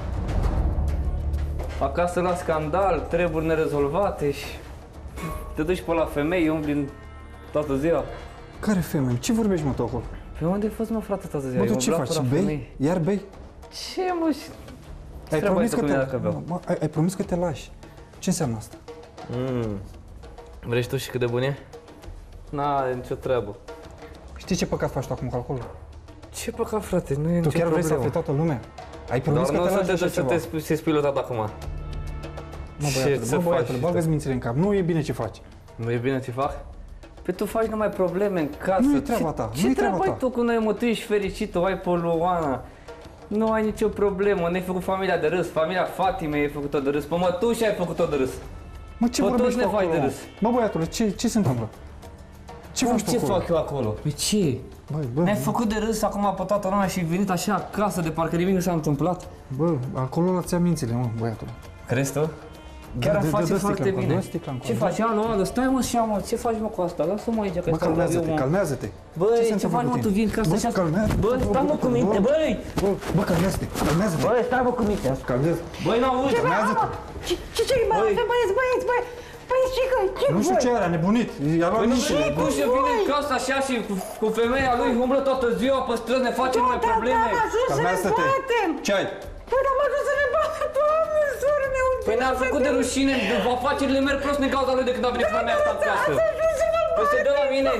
Acasă la scandal, treburi nerezolvate și te duci pe la femei, umbli toată ziua. Care femei? Ce vorbești, mă, tu acolo? Pe unde ai fost, mă, frate, toată ziua? Mă, tu ce faci? Bei? Iar bei? Ce, mă? Ai promis, că te... mă, ai, ai promis că te lași. Ce înseamnă asta? Mm. Vrei și tu și cât de bun e? N-are nicio treabă. Știi ce păcat faci tu acum cu alcoolul? Ce păcat, frate? Nu e nicio Tu chiar vrei să afli toată lumea? Ai promis că te lași așa ceva. Dar nu o să te spui lui tata acum. Mă, băiatule, mă, băiatule, bagă-ți mințile în cap. Nu e bine ce faci. Nu e bine ce fac? Păi tu faci numai probleme în casă. Nu e treaba ta, Ce, nu e ce treaba treabă ai ta. tu cu noi, mă? Tu ești fericit, o ai pe Luana. Nu ai nicio problemă, n-ai făcut familia de râs, familia Fatime ai făcut-o de râs, pe mătuși ai făcut-o de râs. Mă, ce pe vorbești toți ne faci acolo? de râs. Mă, băiatule, ce, ce se întâmplă? Ce Cum, faci tu ce acolo? fac eu acolo? Păi ce? Băi, bă, Ne-ai făcut de râs acum pe toată lumea și ai venit așa acasă de parcă nimic nu s-a întâmplat. Bă, acolo la ți-a mințile, mă, băiatule. Crezi tu? Chiar îmi face foarte bine. Ce faci? Alo, alo, stai mă și mă, ce faci mă cu asta? Lasă-mă aici că Bă, calmează-te, calmează-te. Băi, ce faci mă, tu vin ca să așa... Băi, stai mă cu minte, băi! Bă, calmează-te, calmează-te. Băi, stai mă cu minte. Calmează. Băi, n-auzi! Calmează-te. Ce ce-i, bă, băieți, băieți, băieți? Băieți, ce că, ce Nu știu ce are, a nebunit. I-a luat nișele. Băi, cum și vine în casă așa și cu femeia lui umblă toată ziua pe străzi, ne face numai probleme. Calmează-te. Ce ai? Păi, dar m-a ajuns să ne bată, Doamne, soră, ne Păi ne-a făcut de rușine, afacerile merg prost din cauza lui de când a venit femeia asta în casă. Păi se dă la mine.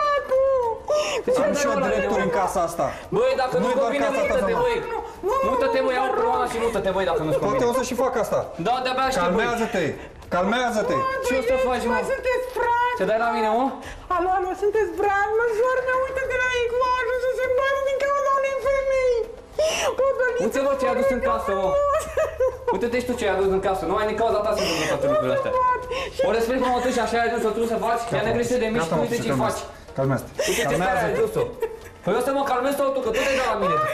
Am și eu drepturi în casa asta. Băi, dacă nu-ți convine, mută-te, băi. Mută-te, băi, iau Luana și mută-te, băi, dacă nu-ți convine. Poate o să și fac asta. Da, de-abia aștept, băi. Calmează-te, calmează-te. Ce o să faci, mă? Sunteți frați. Ce dai la mine, mă? Alo, alo, sunteți frați, mă, soră, ne uită de la ei, m-a ajuns să se bată din cauza unei femei. Uite, mă, ce ai adus în casă, mă. Uite-te și tu ce ai adus în casă, nu ai din cauza ta să întâmplă toate lucrurile astea. O respect pe mătuși, așa ai adus-o tu să faci, ea ne grește de mici, uite ce faci. Calmează-te. Uite ce stare ai adus-o. Păi eu să mă calmez sau tu, că tot ai dat la mine.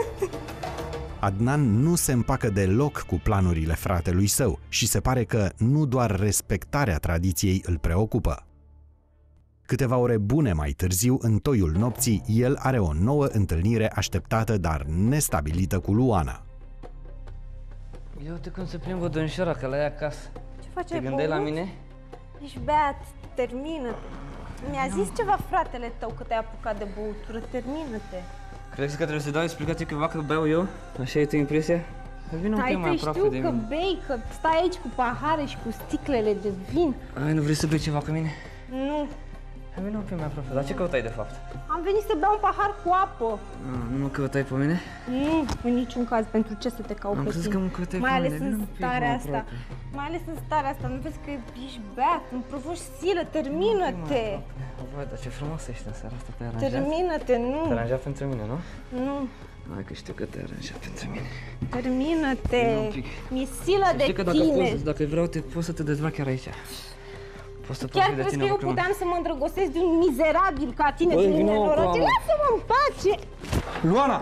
Adnan nu se împacă deloc cu planurile fratelui său și se pare că nu doar respectarea tradiției îl preocupă. Câteva ore bune mai târziu, în toiul nopții, el are o nouă întâlnire așteptată, dar nestabilită cu Luana. Ia uite cum se plimbă dânșora, că la ea acasă. Ce faci? Te gândeai la mine? Ești beat, termină. Mi-a zis ceva fratele tău că te-ai apucat de băutură, termină-te. Crezi că trebuie să dau explicație cuiva că beau eu? Așa e tu impresia? Vină un pic mai aproape de mine. Știu că bei, că stai aici cu pahare și cu sticlele de vin. Ai, nu vrei să bei ceva cu mine? Nu. Hai, vină un pic mai aproape. Dar ce căutai de fapt? Am venit să beau un pahar cu apă. A, nu mă căutai pe mine? Nu, în niciun caz. Pentru ce să te caut Am pe crezut tine? că mă căutai pe Mai ales mine. în Vină un pic starea mai asta. aproape. Mai ales în starea asta. Nu vezi că ești beat, îmi provoci silă, termină-te. Vai, dar ce frumos ești în seara asta, te-ai aranjat? Termină-te, nu. Te-ai aranjat pentru mine, nu? Nu. Hai că știu că te-ai aranjat pentru mine. Termină-te. Vină un pic. Mi-e silă de Știi că dacă, tine. poți, dacă vreau, te, poți să te dezbrac chiar aici. Poți să Chiar profit de crezi tine că eu oricum. puteam să mă îndrăgostesc de un mizerabil ca tine, Băi, de un vină cu nenorocit? amă. Lasă-mă în pace! Luana!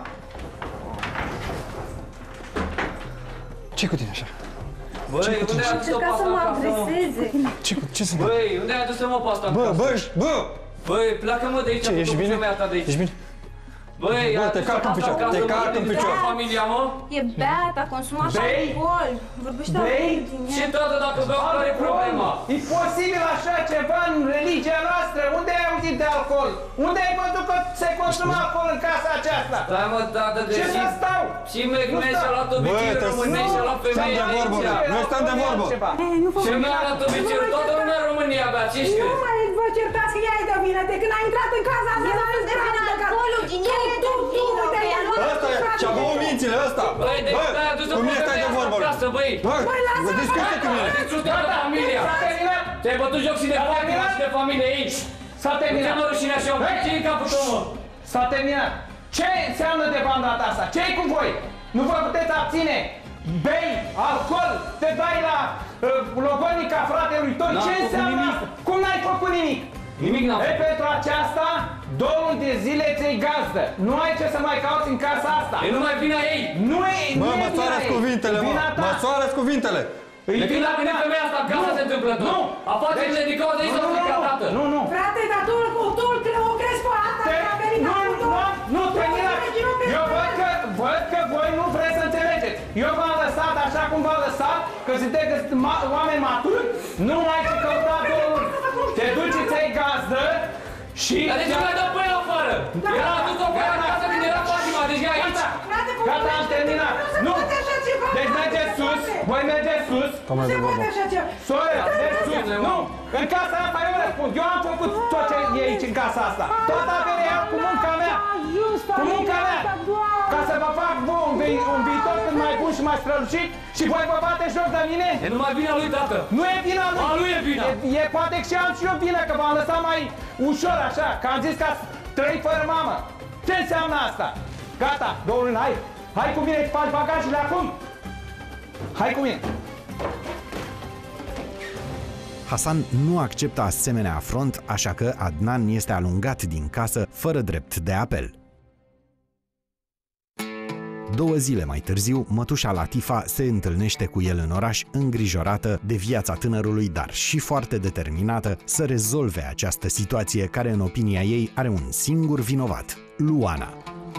Ce cu tine așa? Băi, unde ai adus-o pe Încerca să asta mă în casă, mă? agreseze. Ce, ce se Băi, unde ai adus-o, mă, pe asta în Bă, casă? bă, bă! Băi, pleacă-mă de aici, Ce, cu ești tu, bine? femeia ta de aici. Ești bine? Băi, Bă, a te adus-o calc în pe picioare, acasă, te mă, calc în de picioare. familia, mă. E beat, a consumat și Bei? alcool. Vorbește Bei? alcool din Și ea. toată dacă beau, care e problema? E posibil așa ceva în religia noastră? Unde ai auzit de alcool? Unde ai văzut că se consumă alcool în casa aceasta? Stai, mă, tată, de Ce să stau? Și mecmeci și-a luat obiceiuri românești și-a luat Stăm femeia de vorbă, aici. noi stăm de vorbă. Femeia a luat obiceiuri, toată lumea în România bea, ce știi? Nu mai vă certați că ea e de vină, de când a intrat în casa asta. Eu sunt de vină, alcoolul din ea e de vină, că i-a luat Ăsta e, și-a băut mințile, ăsta! Băi, de când ai adus-o cu pe mine stai de femeia vorbă! asta acasă, băi! Băi, vă discută cu mine! Ai distrus toată familia! S-a terminat? Ți-ai bătut joc și de familie și de familie aici! S-a Nu terminat! ți-am rușine așa, mă, ce în capul tău, mă? S-a terminat! Ce înseamnă de bandata asta? Ce-i cu voi? Nu vă puteți abține? Bei alcool, te dai la uh, logonica fratelui tău, N-am ce făcut înseamnă nimic. asta? Cum n-ai făcut nimic? Nimic n-am E, făcut. pentru aceasta, două luni de zile ți-ai gazdă. Nu ai ce să mai cauți în casa asta. E numai vina ei! Nu e, Bă, nu e măsoară-ți vina ei. cuvintele, mă! Vina ta. Măsoară-ți cuvintele! De când a venit femeia asta în casă se întâmplă tot! Nu! Afacerile din cauza ei s-au stricat, tată! Nu, nu! Frate, dar tu, tu că sunteți ma- oameni maturi, nu mai ce căuta două. Te duci, îți iei gazdă și... Dar de ce mi-ai dat pe el afară? Era adus-o pe el acasă când era Fatima, deci e aici. Gata, am terminat. Nu! Deci mergeți sus, voi mergeți sus. Soră, deci sus, nu! În casa asta eu răspund, eu am făcut tot ce e aici în casa asta. Toată averea cu munca mea. Cu munca mea. Ca să vă fac vouă un, vi un viitor cât mai bun și mai strălucit și voi vă bate joc de mine? E numai vina lui, tată. Nu e vina lui. A, nu e vina. E, e poate și am și eu vină, că v-am lăsat mai ușor așa, că am zis că ați trăit fără mamă. Ce înseamnă asta? Gata, domnule, hai. Hai cu mine, îți faci bagajele acum. Hai cu mine. Hasan nu acceptă asemenea afront, așa că Adnan este alungat din casă fără drept de apel. Două zile mai târziu, mătușa Latifa se întâlnește cu el în oraș, îngrijorată de viața tânărului, dar și foarte determinată să rezolve această situație care, în opinia ei, are un singur vinovat, Luana.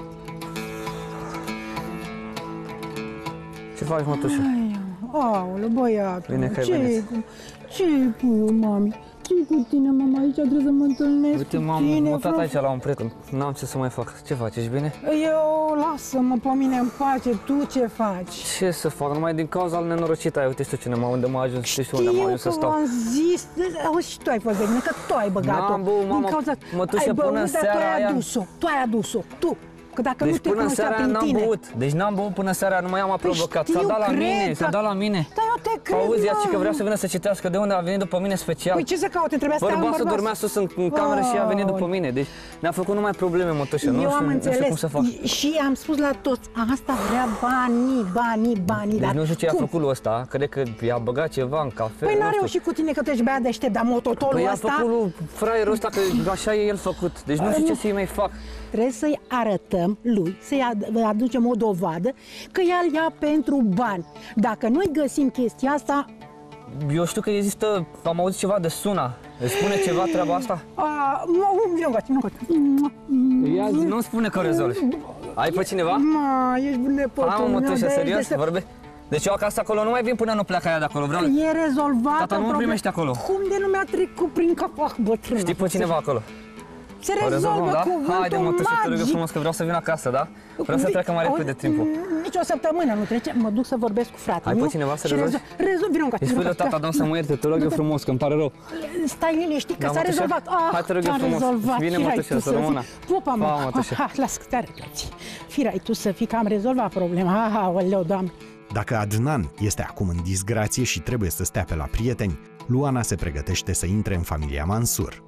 Ce faci, mătușă? Aoleu, băiatul, Bine că ai ce venit. ce-i cu mami? Ce-i cu tine, mama? Aici trebuie să mă întâlnesc Uite, cu m-am tine, mutat frate. aici la un prieten. N-am ce să mai fac. Ce faci? Ești bine? Eu, lasă-mă pe mine în pace, tu ce faci? Ce să fac? Numai din cauza al nenorocit ai. Uite, știu cine m-a unde m-a ajuns, știi unde m-a ajuns să că stau. v-am zis, auzi, și tu ai fost de mine, că tu ai băgat-o. N-am băut, mamă, Din cauza... mătușă, ai băut, până dar seara tu ai aia- adus-o, tu ai adus-o, tu. Că dacă Deci nu te până cunoștea seara prin n-am tine... băut. Deci n-am băut până seara, numai am provocat. S-a știu, dat la cred mine, s-a că- dat la mine. Dar eu te cred, Auzi, ea și că mă. vrea să vină să citească. De unde a venit după mine special? Păi ce să caute? Trebuia să stea un Bărbatul bărbat. dormea sus în, în cameră și ea a venit după mine. Deci ne-a făcut numai probleme, mătușă. Nu Eu știu, am nu știu înțeles cum să fac. și am spus la toți, asta vrea banii, banii, banii, Deci dar nu știu ce a cum? făcut lui ăsta. Cred că i-a băgat ceva în cafea. Păi nu n-a știu. reușit cu tine că tu ești băiat deștept, dar mototolul Păi a ăsta... făcut lui fraierul ăsta că așa e el făcut. Deci nu știu ce să-i mai fac. Trebuie să-i arătăm lui, să-i ad- aducem o dovadă că el ia pentru bani. Dacă noi găsim chestia asta... Eu știu că există, am auzit ceva de Suna. Îți spune ceva treaba asta? A, nu, vino încoace, vino încoace. Ia zi, nu spune că o rezolvi. Ai pe cineva? Ma, ești nepotul Hai, mă, meu, mătușă, de- serios? de să- Vorbe? Deci eu acasă acolo nu mai vin până nu pleacă aia de acolo. Vreau... E rezolvată. Tata nu mă problema. primește acolo. Cum de nu mi-a trecut prin cap? Ah, bătrână. Știi pe cineva acolo? Se O rezolvăm, rezolvă da? cuvântul Haide, mătușă, te rog eu magic. frumos că vreau să vin acasă, da? Vreau să Vi- treacă mai repede auzi, timpul. m, Nici o săptămână nu trece, mă duc să vorbesc cu fratele. Ai pe nu? cineva să Și rezolvi? rezol- Rezolv, vino încoace. Îi spui lui tata, dăm să mă ierte, te rog eu frumos, că îmi pare rău. Stai liniștit că Da, s-a mătușă? rezolvat. Ah, Hai, te rog eu s-a frumos. rezolvat. Bine, Firai mătușă, tu să fii. rămână. Pupa, mă. Pa, mătușă. Ah, ah, las că te răgăți. Firai tu să fii că am rezolvat problema. Ah, aoleu, Doamne. Dacă Adnan este acum în disgrație și trebuie să stea pe la prieteni, Luana se pregătește să intre în familia Mansur.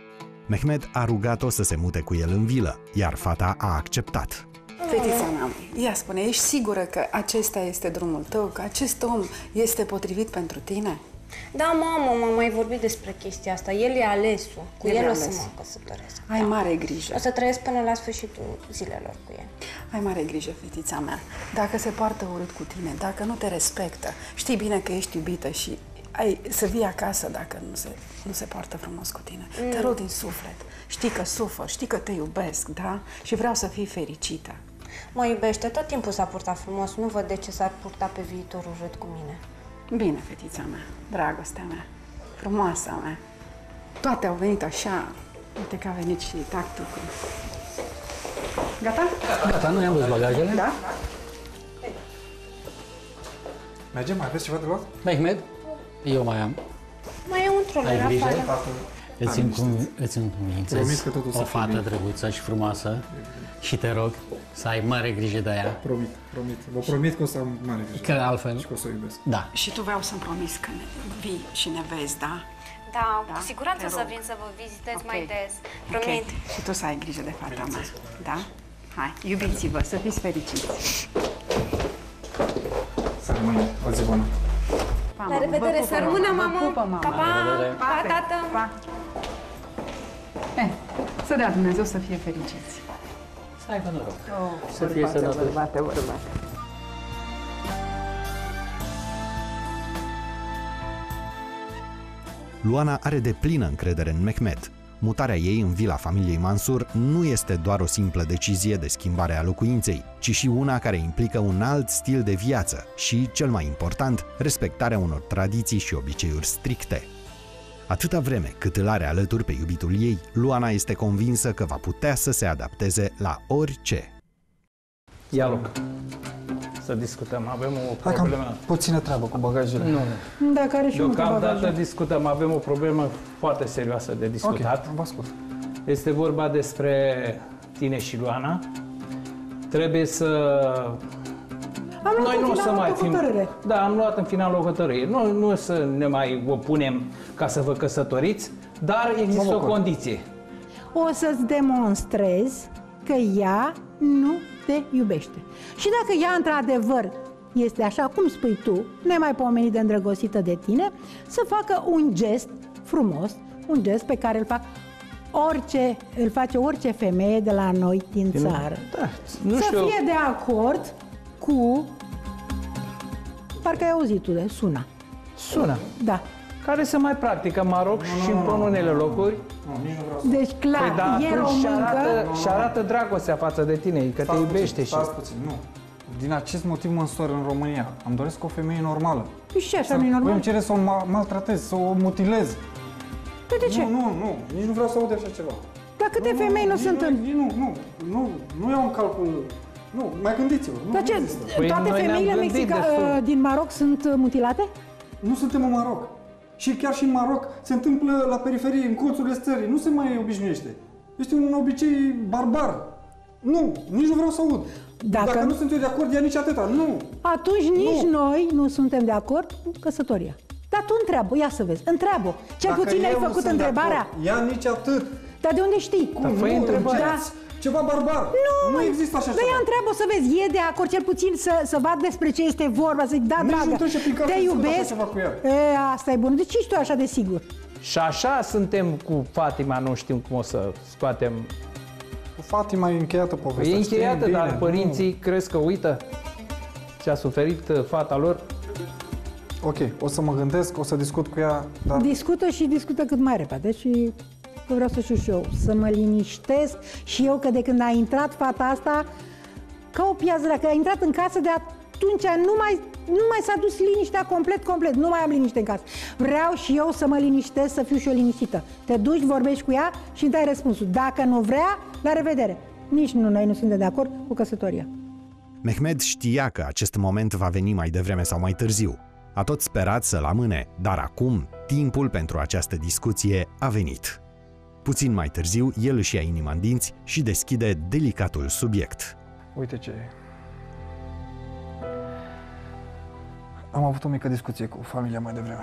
Mehmed a rugat-o să se mute cu el în vilă, iar fata a acceptat. Fetița mea, ia spune, ești sigură că acesta este drumul tău, că acest om este potrivit pentru tine? Da, mamă, m-am mai vorbit despre chestia asta. El e alesul. Cu El el, e o să ales. mă căsătoresc. Ai mare grijă. O să trăiesc până la sfârșitul zilelor cu el. Ai mare grijă, fetița mea. Dacă se poartă urât cu tine, dacă nu te respectă, știi bine că ești iubită și ai să vii acasă dacă nu se, nu se poartă frumos cu tine. Mm. Te rog din suflet. Știi că sufăr, știi că te iubesc, da? Și vreau să fii fericită. Mă iubește, tot timpul s-a purtat frumos. Nu văd de ce s-ar purta pe viitor urât cu mine. Bine, fetița mea, dragostea mea, frumoasa mea. Toate au venit așa. Uite că a venit și tactul cu... Gata? Gata, nu i-am dus bagajele. Da? Mergem? Mai aveți ceva de luat? Mehmed, eu mai am. Mai e un troller Ai grijă? afară. Îți, încum, îți încumințez Promis că totul o să o fie fată bine. drăguță și frumoasă și te rog să ai mare grijă de ea, Promit, promit. Vă promit că o să am mare grijă. că altfel... Și că o să o iubesc. Da. Și tu vreau să-mi promis că ne vii și ne vezi, da? Da, Da? cu siguranță Te o să rog. vin să vă vizitez Ok. mai des. Ok. Promit. Și tu să ai grijă de fata mea, da? Hai, iubiți-vă, să fiți fericiți. Să rămâne. O zi bună. Pa, La mamă. revedere, Vă să pupă, rămână, mama. mamă. Vă pupă, mama. Pa, pa, revedere. pa, tată. Pa. Eh, să dea Dumnezeu să fie fericiți. Să aibă noroc. Oh, Să fie sănătoși. bărbate, bărbate. Luana are deplină încredere în Mehmed. Mutarea ei în vila familiei Mansur nu este doar o simplă decizie de schimbare a locuinței, ci și una care implică un alt stil de viață și, cel mai important, respectarea unor tradiții și obiceiuri stricte. Atâta vreme cât îl are alături pe iubitul ei, Luana este convinsă că va putea să se adapteze la orice. Ia loc. Să discutăm, avem o Hai că problemă. am puțină treabă cu bagajele. Nu, nu. Da, care și multe Deocamdată bagaje. discutăm, avem o problemă foarte serioasă de discutat. Ok, vă ascult. Este vorba despre tine și Luana. Trebuie să... Am luat Noi în nu o final să o mai fim... hotărâre. Da, am luat în final o hotărâre. Nu, nu o să ne mai opunem ca să vă căsătoriți, dar există o condiție. O să-ți demonstrez că ea nu te iubește. Și dacă ea într-adevăr este așa cum spui tu, nemaipomenit de îndrăgostită de tine, să facă un gest frumos, un gest pe care îl fac orice, îl face orice femeie de la noi din Din- țară. Da, nu să știu. fie de acord cu... Parcă ai auzit tu de Suna. Sună. Da. Care se mai practică în Maroc și în unele locuri. Deci clar, Păi, da, e atunci și româncă. arată, și arată dragostea față de tine, că te Stați iubește puțin, și... stați puțin, nu. Din acest motiv mă însor în România. Îmi doresc o femeie normală. Păi și așa Să- nu e normal? Păi îmi cere să o ma- maltratez, să o mutilez. Păi de ce? Nu, nu, nu. Nici nu vreau să aud așa ceva. Dar câte Nu, femei nu nici sunt în... Nu, nu, nu, nu iau în calcul... Nu, mai gândiți-vă. Nu, Dar ce, nu există. toate femeile mexica, din Maroc sunt uh, mutilate? Nu suntem în Maroc. Și chiar și în Maroc se întâmplă la periferie, în colțurile țării. Nu se mai obișnuiește. Este un obicei barbar. Nu, nici nu vreau să aud. Dacă, Dacă nu sunt eu de acord, ea nici atâta. Nu. Atunci nici noi nu suntem de acord cu căsătoria. Dar tu întreabă, ia să vezi, întreabă. Cel Dacă puțin ai eu nu făcut sunt de întrebarea. acord, ea nici atât. Dar de unde știi? Cum? Nu, întrebarea. Da. Ceva barbar. Nu, Nu există așa Dar ceva. ea întreabă să vezi, e de acord cel puțin să, să vadă despre ce este vorba, să zic, da, Nici dragă, nu trece prin cap te să discut așa iubesc. ceva cu ea. E, asta e bun. De ce ești tu așa de sigur? Și așa suntem cu Fatima, nu știm cum o să scoatem... Cu Fatima e încheiată povestea. E încheiată, știm dar bine, părinții crezi că uită ce a suferit uh, fata lor? Ok, o să mă gândesc, o să discut cu ea, dar... Discută și discută cât mai repede și vreau să știu și eu, să mă liniștesc și eu că de când a intrat fata asta, ca o piatră, că a intrat în casă de atunci nu mai, nu mai s-a dus liniștea complet, complet, nu mai am liniște în casă. Vreau și eu să mă liniștesc, să fiu și eu liniștită. Te duci, vorbești cu ea și îmi dai răspunsul. Dacă nu vrea, la revedere. Nici nu, noi nu suntem de acord cu căsătoria. Mehmed știa că acest moment va veni mai devreme sau mai târziu. A tot sperat să-l amâne, dar acum timpul pentru această discuție a venit. Puțin mai târziu, el își ia inima în dinți și deschide delicatul subiect. Uite ce e. Am avut o mică discuție cu familia mai devreme.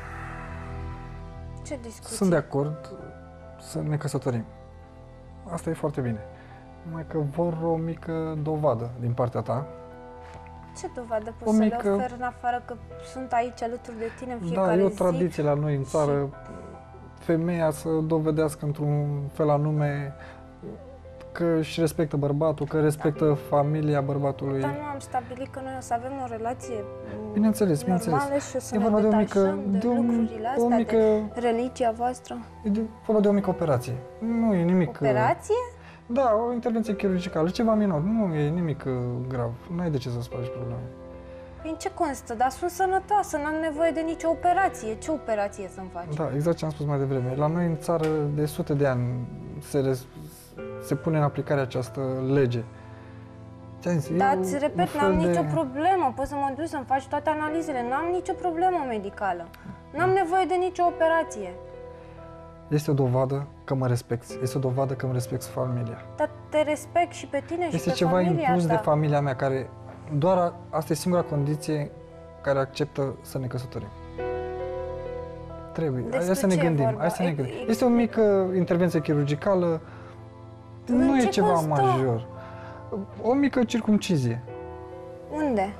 Ce discuție? Sunt de acord să ne căsătorim. Asta e foarte bine. Numai că vor o mică dovadă din partea ta. Ce dovadă O poți să mică- le ofer în afară că sunt aici alături de tine în fiecare Da, e o zi? tradiție la noi în țară. Femeia să dovedească într-un fel anume că își respectă bărbatul, că respectă familia bărbatului. Dar nu am stabilit că noi o să avem o relație Bineînțeles, normală bineînțeles. și o să E ne vorba de o detașăm mică- de, de un- lucrurile o astea, mică- de religia voastră. E de, vorba de o mică operație. Nu e nimic... Operație? Da, o intervenție chirurgicală, ceva minor. Nu e nimic uh, grav. Nu ai de ce să-ți faci probleme. Păi în ce constă? Dar sunt sănătoasă, n-am nevoie de nicio operație. Ce operație să-mi faci? Da, exact ce am spus mai devreme. La noi în țară de sute de ani se, res, se pune în aplicare această lege. Ți-am zis, e Dar un- îți un repet, fel n-am de- nicio problemă. Poți să mă duci să-mi faci toate analizele. N-am nicio problemă medicală. N-am nevoie de nicio operație. Este o dovadă că mă respecti. Este o dovadă că îmi respecti familia. Dar te respect și pe tine și Este pe ceva familia impus ta. de familia mea care doar a, asta e singura condiție care acceptă să ne căsătorim. Trebuie. Despre Hai să ne ce e gândim. vorba? Hai să ne E- gândim. e- Este o mică intervenție chirurgicală. În Nu e ce ceva constă? major. O mică circumcizie Unde?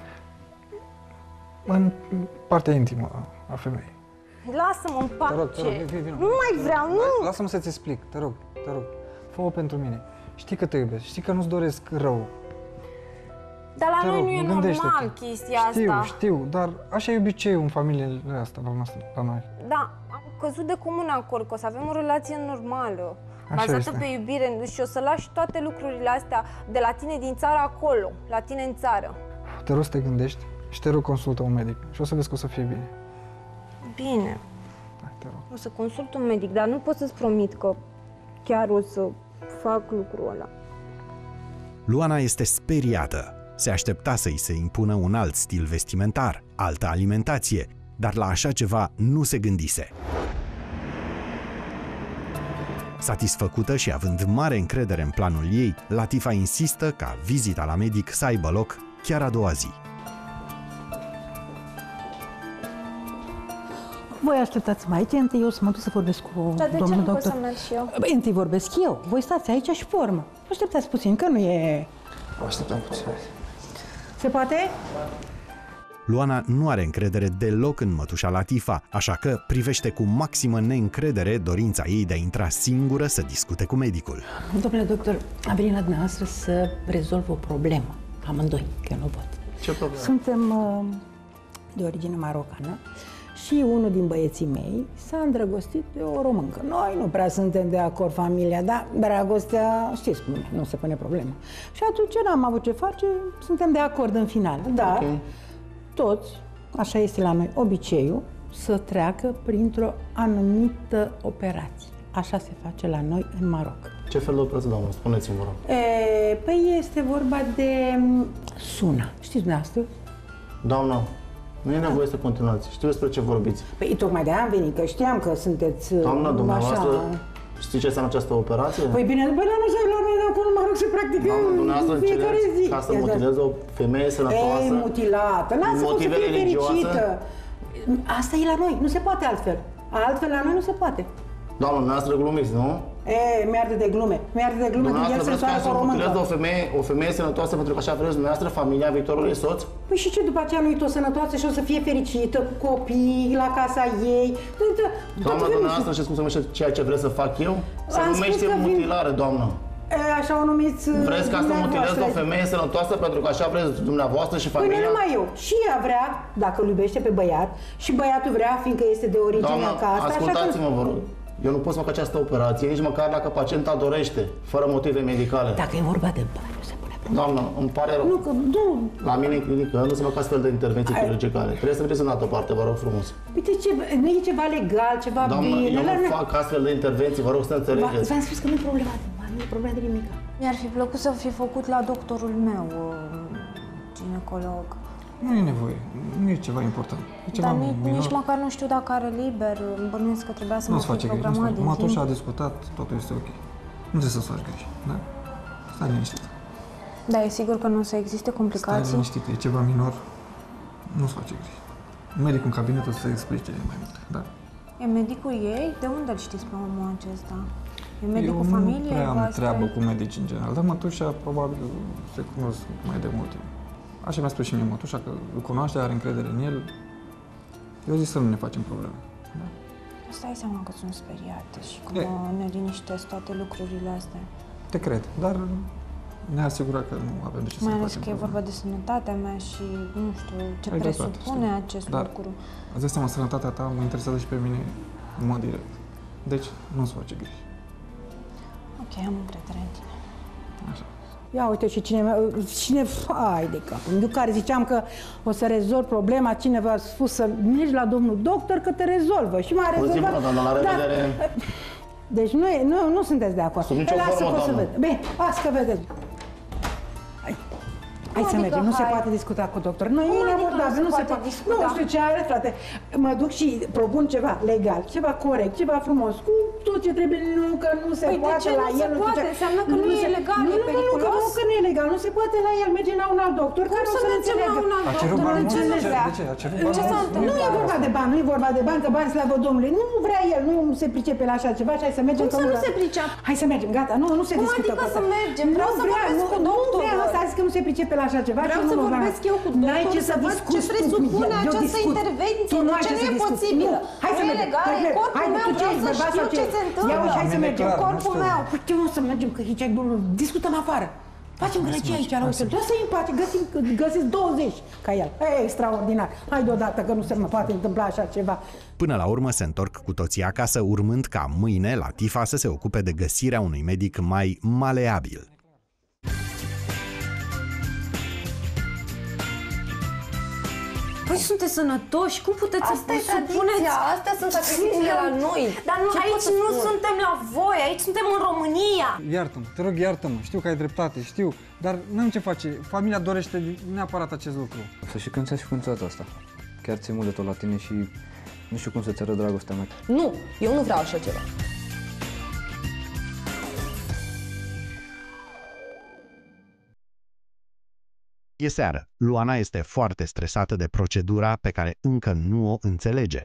în partea intimă a femeii. Lasă-mă în pace. Te rog, te rog, vii, vino. Nu mai vreau, nu! Lasă-mă să-ți explic, te rog, te rog. Fă-o pentru mine. Știi că te iubesc, știi că nu-ți doresc rău. Dar la Te noi rog, nu e gândește-te. normal chestia Știu, asta. știu, dar așa e obiceiul în familiile astea la, noastră, la noi. Da, am căzut de comun acord că o să avem o relație normală, bazată este. pe iubire și o să lași toate lucrurile astea de la tine din țară acolo, la tine în țară. Te rog să te gândești și te rog consultă un medic și o să vezi că o să fie bine. Bine. Hai, te rog. O să consult un medic, dar nu pot să-ți promit că chiar o să fac lucrul ăla. Luana este speriată. Se aștepta să-i se impună un alt stil vestimentar, altă alimentație, dar la așa ceva nu se gândise. Satisfăcută și având mare încredere în planul ei, Latifa insistă ca vizita la medic să aibă loc chiar a doua zi. Voi așteptați-mă aici, întâi eu să mă duc să vorbesc cu Dar de domnul ce nu doctor. pot să merg și eu? Băi, întâi vorbesc eu. Voi stați aici și formă. Așteptați puțin, că nu e... Așteptăm puțin. Se poate? Luana nu are încredere deloc în mătușa Latifa, așa că privește cu maximă neîncredere dorința ei de a intra singură să discute cu medicul. Domnule doctor, am venit la dumneavoastră să rezolv o problemă. Amândoi, că eu nu pot. Ce problemă? Suntem uh, de origine marocană și unul din băieții mei s-a îndrăgostit de o româncă. Noi nu prea suntem de acord, familia, dar dragostea, știți cum e, nu se pune problemă. Și atunci n-am avut ce face, suntem de acord în final. Dar okay. Toți, așa este la noi obiceiul, să treacă printr-o anumită operație. Așa se face la noi în Maroc. Ce fel de operație, doamnă? Spuneți-mi, vă rog. E, păi este vorba de sună. Știți dumneavoastră? Doamnă, nu e nevoie să continuați. Știu despre ce vorbiți. Păi tocmai de-aia am venit, că știam că sunteți Doamnă, dumneavoastră, așa... știți ce înseamnă această operație? Păi bine, după la noi, la noi, acolo în Maroc se practică Doamnă, dumneavoastră fiecare zi. ca să mutileze o femeie sănătoasă? Ei, mutilată. Lasă că să fie fericită. Asta e la noi, nu se poate altfel. Altfel la noi nu se poate. Doamnă, dumneavoastră glumiți, nu? E, mi-arde de glume. Mi-arde de glume când el se soară cu o româncă. o femeie, o femeie sănătoasă pentru că așa vreți dumneavoastră, familia viitorului soț? Păi și ce, după aceea nu e tot sănătoasă și o să fie fericită, cu copii, la casa ei? Doamna, dumneavoastră știți cum se numește ceea ce vreți să fac eu? Se numește mutilare, doamnă. E, așa o numiți... Vreți ca să mutilezi o femeie sănătoasă pentru că așa vreți dumneavoastră și familia? Păi nu numai eu. Și ea vrea, dacă îl iubește pe băiat, și băiatul vrea, fiindcă este de origine ca asta. Doamna, ascultați-mă, vă rog. Eu nu pot să fac această operație, nici măcar dacă pacienta dorește, fără motive medicale. Dacă e vorba de bani, nu se pune problema. Doamnă, îmi pare rău. Nu, că nu... La mine în clinică nu se fac astfel de intervenții Ai... chirurgicale. Trebuie să mergeți în altă parte, vă rog frumos. Uite, ce, nu e ceva legal, ceva Doamnă, bine. eu nu fac astfel de intervenții, vă rog să înțelegeți. V-am spus că nu e problema de bani, nu e problema de nimic. Mi-ar fi plăcut să fi făcut la doctorul meu, ginecolog. Nu e nevoie, nu e ceva important. E ceva Dar nici, minor. nici măcar nu știu dacă are liber, bănuiesc că trebuia să mă fi programat din timp. timp. a discutat, totul este ok. Nu trebuie să-ți faci griji, da? Stai liniștit. Da, e sigur că nu o să existe complicații? Stai liniștit, e ceva minor, nu-ți face griji. Medicul în cabinet o să se explice mai mult, da? E medicul ei? De unde îl știți pe omul acesta? E medicul Eu familiei nu prea am voastre? treabă cu medici în general, dar mătușa probabil se cunosc mai de mult timp. Așa mi-a spus și mie mătușa, că îl cunoaște, are încredere în el. Eu zic să nu ne facem probleme. Da? Îți dai seama că sunt speriată și cum e. ne liniștesc toate lucrurile astea. Te cred, dar ne asigură că nu avem de ce să Mai ne ales facem că e probleme. vorba de sănătatea mea și nu știu ce Ai presupune dreptate, acest dar, lucru. Îți dai seama, sănătatea ta mă interesează și pe mine în mod direct. Deci, nu-ți face griji. Ok, am încredere în tine. Așa. Ia uite și cineva, cine, ai de capul, eu care ziceam că o să rezolv problema, cineva a spus să mergi la domnul doctor că te rezolvă și m-a rezolvat. Puțin, doamnă, la revedere. Da. Deci nu, e, nu, nu sunteți de acord. Sub nicio formă, doamnă. Bine, las că vedeți. Hai, hai să adică mergem, nu hai? se poate discuta cu doctorul. Nu, e adică inabordabil, nu nu se se poate poate discuta? Nu știu ce are, frate. Mă duc și propun ceva legal, ceva corect, ceva frumos, cu tot ce trebuie, nu că nu se Păi de poate ce la nu se el. știu poate? ce. Înseamnă că nu e se- legal, nu, e nu, nu, nu, că periculos? nu, că nu e legal, nu se poate la el, merge la un alt doctor. Cum care o să să mergem la înțeleagă. un alt A cerut doctor? bani De ce mulți? nu Ce- vrea? de ce? A cerut Ce bani s-a mulți? întâmplat? Nu e vorba de bani, nu e vorba de bani, că bani, slavă Domnului, nu vrea el, nu se pricepe la așa ceva și hai să mergem. Cum că să nu vrea. se priceapă? Hai să mergem, gata, nu, nu se Cum discută adică cu să asta. mergem? Vreau Nu să vrea, vorbesc nu- cu Nu doctorul. vrea, asta a zis că nu se pricepe la așa ceva. Vreau și să nu vrea. vorbesc eu cu N-ai doctorul, ce să să văd discuți ce cu presupune mine, eu această discut. intervenție, Tu nu de ai ce ce nu să e discuți. posibilă. Nu. Hai să Nu e mergem. legal, hai, e corpul hai, meu, tu ce vreau ești, să bărbat știu sau ce se întâmplă. Ia uite, hai să Mine mergem. clar, nu Corpul știu. meu. Păi ce o să mergem, că aici e discutăm afară. Facem grăcie aici, la ușă. Lasă-i în pace, găsim, găsiți douăzeci ca el. E extraordinar. Hai deodată că nu se mai poate întâmpla așa ceva. Până la urmă se întorc cu toții acasă, urmând ca mâine Latifa să se ocupe de găsirea unui medic mai maleabil. Păi sunteți sănătoși, cum puteți să Asta e supuneți? tradiția, astea sunt sacrificiile la noi. Dar nu, Ce pot aici să nu spun? suntem la voi, aici suntem în România. Iartă-mă, te rog, iartă-mă, știu că ai dreptate, știu, dar n-am ce face, familia dorește neapărat acest lucru. Să și când ți-a și cântat asta. Chiar ți-e mult de tot la tine și nu știu cum să-ți arăt dragostea mea. Nu, eu nu vreau așa ceva. E seară. Luana este foarte stresată de procedura pe care încă nu o înțelege.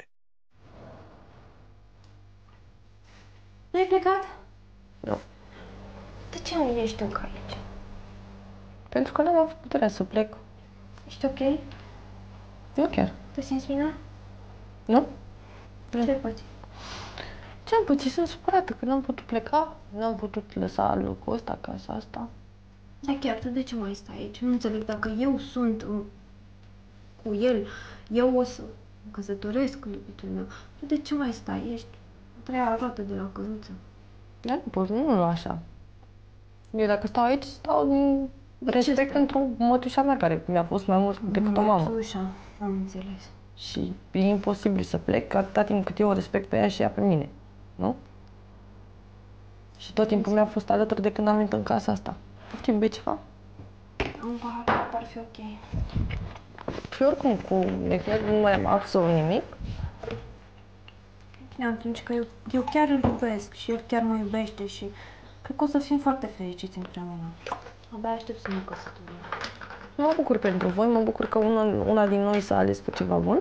Nu ai plecat? Nu. De ce nu ești încă aici? Pentru că n-am avut puterea să plec. Ești ok? Nu chiar. Te simți bine? Nu? Ce faci? Ce am pățit? Sunt supărată că n-am putut pleca, n-am putut lăsa locul ăsta, casa asta. Dar chiar tu de ce mai stai aici? Nu înțeleg, dacă eu sunt uh, cu el, eu o să mă căsătoresc cu iubitul meu. Tu de ce mai stai? Ești a treia roată de la căruță. Dar nu pot, nu lua așa. Eu dacă stau aici, stau din respect pentru mătușa mea, care mi-a fost mai mult decât o mamă. Mătușa, am înțeles. Și e imposibil să plec atâta timp cât eu o respect pe ea și ea pe mine, nu? Și tot timpul mi-a fost alături de când am venit în casa asta. Poftim, bei ceva? Am un pahar, ar fi ok. Și oricum, cu Mehmet nu mai am absolut nimic. Bine, atunci că eu, eu chiar îl iubesc și el chiar mă iubește și cred că o să fim foarte fericiți împreună. Abia aștept să ne căsătorim. Mă bucur pentru voi, mă bucur că una, una din noi s-a ales pe ceva bun.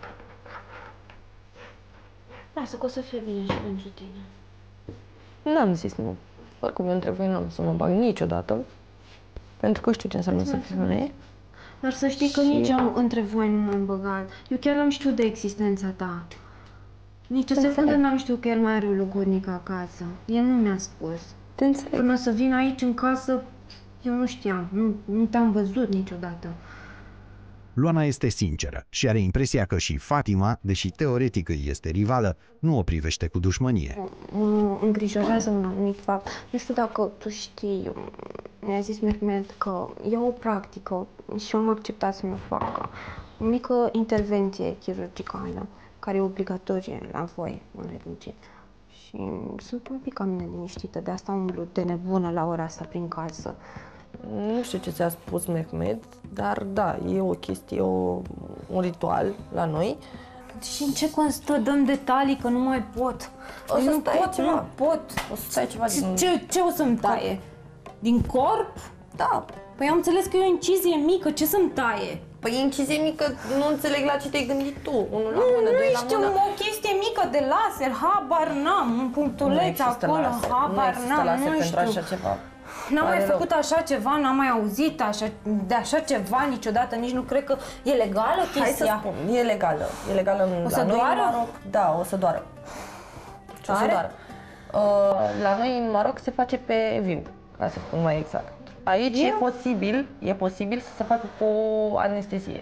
Lasă că o să fie bine și pentru tine. N-am zis nu. Oricum, eu între voi nu am să mă bag niciodată. Pentru că știu ce înseamnă să fii femeie. Dar să știi că Și- nici eu între voi nu m-am băgat. Eu chiar n-am știut de existența ta. Nici o Te secundă înțeleg. n-am știut că el mai are o logodnică acasă. El nu mi-a spus. Te înțeleg. Până să vin aici în casă, eu nu știam. Nu, nu te-am văzut niciodată. Luana este sinceră și are impresia că și Fatima, deși teoretic îi este rivală, nu o privește cu dușmănie. Mă îngrijorează un anumit fapt. Nu știu dacă tu știi, mi-a zis Mehmet că e o practică și eu am acceptat să mă facă. O mică intervenție chirurgicală, care e obligatorie la voi în religie. Și sunt un pic cam neliniștită, de asta umblu de nebună la ora asta prin casă. Nu știu ce ți-a spus Mehmet, dar da, e o chestie, o, un ritual la noi. Și în ce constă? Dăm detalii că nu mai pot. O să nu stai pot, ceva. nu pot. O să stai ceva Ce, din... ce, ce o să-mi taie? Din corp? Da. Păi am înțeles că e o incizie mică, ce să-mi taie? Păi incizie mică, nu înțeleg la ce te-ai gândit tu. Unul la Nu, mână, nu doi la știu, mână. o chestie mică de laser, habar n-am, un Nu punctuleț există acolo, laser, nu habar există n-am, laser nu pentru știu. așa ceva. N-am mai Pare rău. făcut așa ceva, n-am mai auzit așa, de așa ceva niciodată, nici nu cred că e legală chestia. Hai să spun, e legală. E legală în, O la să noi doară? în Maroc. Da, o să doară. O să Tare? doară. Uh, la noi în Maroc se face pe viu, ca să spun mai exact. Aici e posibil, e posibil să se facă cu anestezie.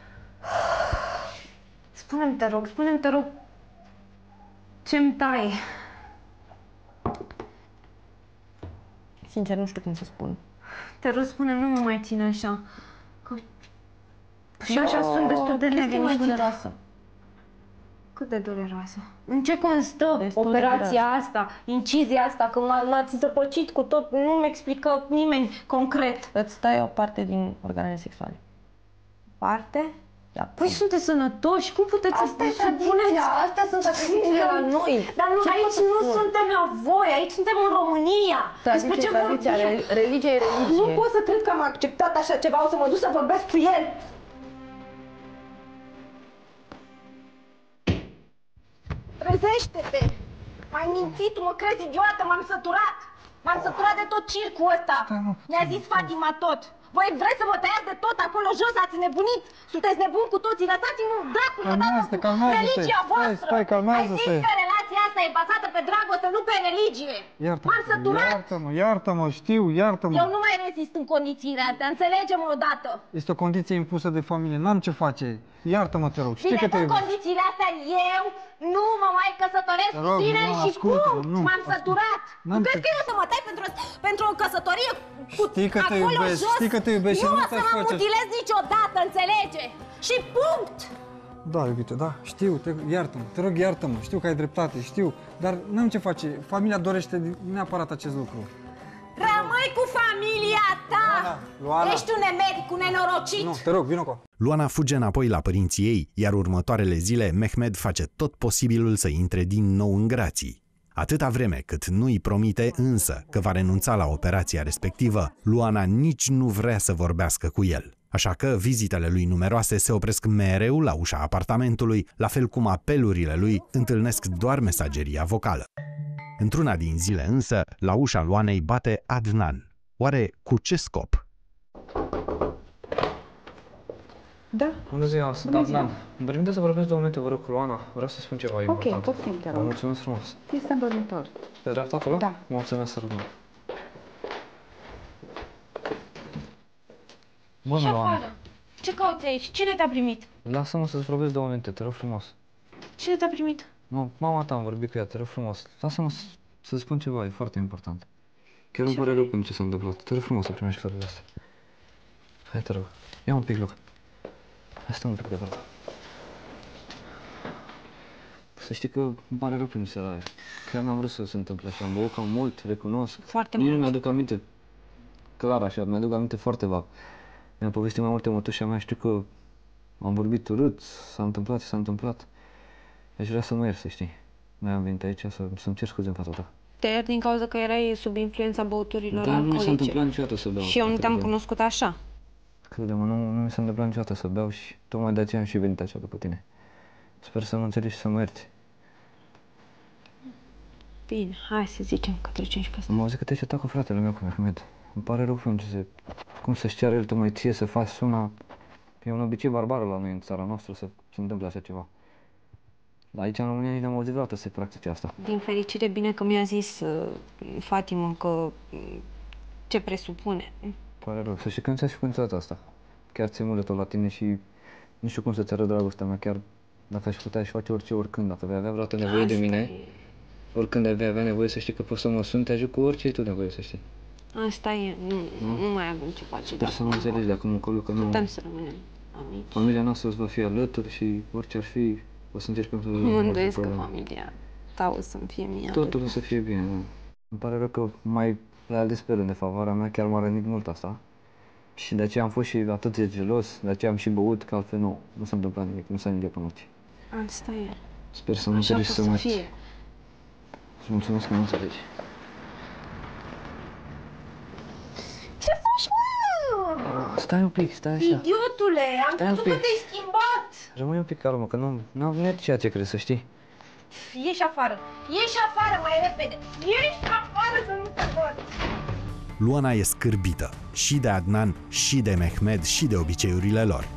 Spune-mi, te rog, spune-mi, te rog, ce-mi taie? Sincer, nu știu cum să spun. Te rog, spune-mi, nu mă mai ține așa. Că... Și E așa o sunt destul de chestie mai neliniștită. dureroasă. Cât de dureroasă? În ce constă Destul de operația dureroasă. asta, incizia asta, că m-a- m-ați zăpăcit cu tot, nu-mi explică nimeni concret. Îți tai o parte din organele sexuale. Parte? Da. Păi sunteți sănătoși, cum puteți să Asta e supuneți? tradiția, astea sunt sacrificiile la noi. Dar nu, Ce pot aici să nu spun? suntem la voi, aici suntem în România. Despre Tradiție, ce tradiția, vorbim? re- religia e religie. Nu pot să cred că am acceptat așa ceva, o să mă duc să vorbesc cu el. Trezește-te! M-ai mințit, mă crezi idiotă, m-am săturat! M-am săturat de tot circul ăsta! Mi-a zis Fatima tot! Voi vreți să vă tăiați de tot acolo jos, ați nebunit? Sunteți nebuni cu toții, lăsați-mă, dracu, Calmează-te, cu calmează-te. religia Stai, voastră! stai, calmează-te. Ai zis că relația asta asta e bazată pe dragoste, nu pe religie. Iartă-mă, M-am săturat. iartă-mă, iartă-mă, știu, iartă-mă. Eu nu mai rezist în condițiile astea, înțelegem-o odată. Este o condiție impusă de familie, n-am ce face. Iartă-mă, te rog, știi Bine, că te în iubesc. condițiile astea eu nu mă mai căsătoresc Te cu rog, tine nu, și ascultă, punct. nu, M-am săturat. N-am Crezi ce- că eu o să mă tai pentru, pentru o căsătorie cu Știi că te acolo iubesc, jos? știi că te iubesc și nu nu o să te-aș mă face- mutilez niciodată, înțelege? Și punct. Da, iubite, da, știu, te, iartă-mă, te rog, iartă-mă, știu că ai dreptate, știu, dar n-am ce face, familia dorește neapărat acest lucru. Rămâi cu familia ta. Luana, Luana. Ești un nemeric, un nenorocit. Nu, te rog, vină cu. Luana fuge înapoi la părinții ei, iar următoarele zile Mehmed face tot posibilul să intre din nou în grații. Atâta vreme cât nu îi promite însă că va renunța la operația respectivă, Luana nici nu vrea să vorbească cu el. Așa că vizitele lui numeroase se opresc mereu la ușa apartamentului, la fel cum apelurile lui întâlnesc doar mesageria vocală. Într-una din zile însă, la ușa Luanei bate Adnan. Oare cu ce scop? Da. Bună ziua, sunt Bună ziua. Adnan. Îmi permite să vorbesc două minute, vă rog, cu Luana? Vreau să spun ceva Ok, important. poftim, te Vă rog. mulțumesc frumos. Este în dormitor. Pe dreapta acolo? Da. Mulțumesc, să rugăm. Bună, Și Luana. afară. Ce cauți aici? Cine te-a primit? Lasă-mă să-ți vorbesc două minute, te rog frumos. Cine te-a primit? Nu, mama ta am vorbit cu ea, te rog frumos. Lasă-mă să- să spun ceva, e foarte important. Chiar îmi pare rău pentru ce s-a întâmplat. Te rog frumos să primești flările astea. Hai, te rog. Ia un pic loc. Hai, stă un pic de vorbă. Să știi că îmi pare rău pentru seara aia. Chiar n-am vrut să se întâmple așa. Am băut cam mult, recunosc. Foarte Nici mult. nu mi-aduc aminte clar așa, mi-aduc aminte foarte vag. Mi-am povestit mai multe mătușa mea, știu că am vorbit urât, s-a întâmplat ce s-a întâmplat. Aș vrea să mă iert, să știi. Noi am venit aici să, să-mi cer scuze în fața ta. Te iert din cauza că erai sub influența băuturilor Dar nu mi s-a alcoolice. întâmplat niciodată să beau. Și eu nu te-am Crede-mă. cunoscut așa. Crede-mă, nu, nu mi s-a întâmplat niciodată să beau și tocmai de aceea am și venit așa după tine. Sper să mă înțelegi și să mă ierți. Bine, hai să zicem că trecem și peste. Am auzit că te-ai certat cu fratele meu, cu Mehmed. Îmi pare rău cum, ce se, cum să-și ceară el tocmai ție să faci una... E un obicei barbar la noi în țara noastră să se întâmple așa ceva. Dar aici în România nici n-am auzit vreodată să se practice asta. Din fericire, bine că mi-a zis uh, Fatima că uh, ce presupune. Pare rău. Să știi că nu ți-a și niciodată asta. Chiar ți-e mult de tot la tine și nu știu cum să-ți arăt dragostea mea. Chiar dacă aș putea, aș face orice, oricând. Dacă vei avea vreodată nevoie de mine, oricând vei avea nevoie, să știi că poți să mă sun, te ajut cu orice ai tu nevoie, să știi. Asta e, nu, Nu? nu mai avem ce face. Sper să mă înțelegi de acum încolo că nu... Putem să rămânem amici. Familia noastră îți va fi alături și orice ar fi, o să încercăm să... Mă îndoiesc că familia ta o să-mi fie mie. Totul o să fie bine, nu? Îmi pare rău că mai le ales pe rând de favoarea mea, chiar m-a rănit mult asta. Și de aceea am fost și atât de gelos, de aceea am și băut, că altfel nu, nu s-a întâmplat nimic, nu s-a nimic pe noapte. Asta e. Sper să mă Așa înțelegi și pot să mă să ierți. fie. Îți mulțumesc că mă înțelegi. Ce faci, mă? Stai un pic, stai așa. Idiotule, am Stai un crezut că pic. te-ai schimbat. Rămâi un pic calmă, că nu, nu, nu e ceea ce crezi, să știi. Ieși afară, ieși afară mai repede. Ieși afară să nu te văd. Luana e scârbită și de Adnan, și de Mehmed, și de obiceiurile lor.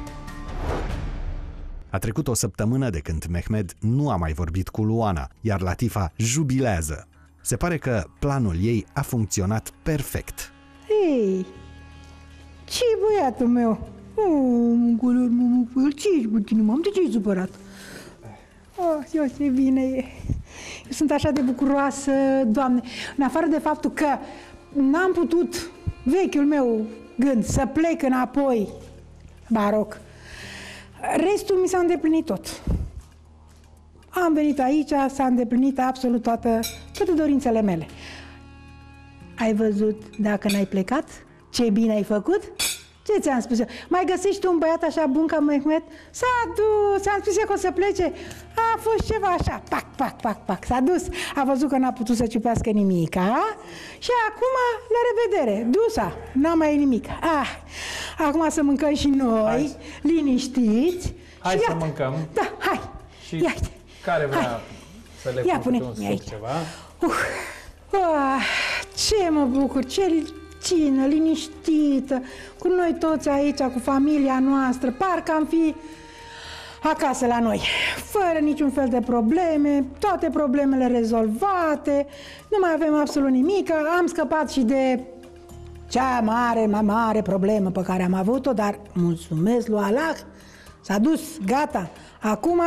A trecut o săptămână de când Mehmed nu a mai vorbit cu Luana, iar Latifa jubilează. Se pare că planul ei a funcționat perfect. Hei, ce băiatul meu? Oh, mugulor, mugulor, ce ești cu tine, mam? De ce ești supărat? Oh, eu ce bine e. Eu sunt așa de bucuroasă, Doamne, în afară de faptul că n-am putut, vechiul meu gând, să plec înapoi, baroc. Restul mi s-a îndeplinit tot. Am venit aici, s-a îndeplinit absolut toată, toate dorințele mele. Ai văzut dacă n-ai plecat? Ce bine ai făcut? Ce ți-am spus eu? Mai găsești un băiat așa bun ca Mehmet? S-a dus, ți-am spus eu că o să plece. A fost ceva așa, pac, pac, pac, pac, s-a dus. A văzut că n-a putut să ciupească nimica și acum, la revedere, dusa, n-a mai nimic. Ah, acum să mâncăm și noi, hai. Liniștiți. Hai și să iată. mâncăm. Da, hai, Și ia-te. care vrea Hai. să le Ia pun pune un suc aici. ceva? Uh, ah, ce mă bucur, ce cină, liniștită, cu noi toți aici, cu familia noastră, parcă am fi... acasă la noi, fără niciun fel de probleme, toate problemele rezolvate, nu mai avem absolut nimic, am scăpat și de cea mare, mai mare problemă pe care am avut-o, dar mulțumesc lui Allah, s-a dus, gata. Acum,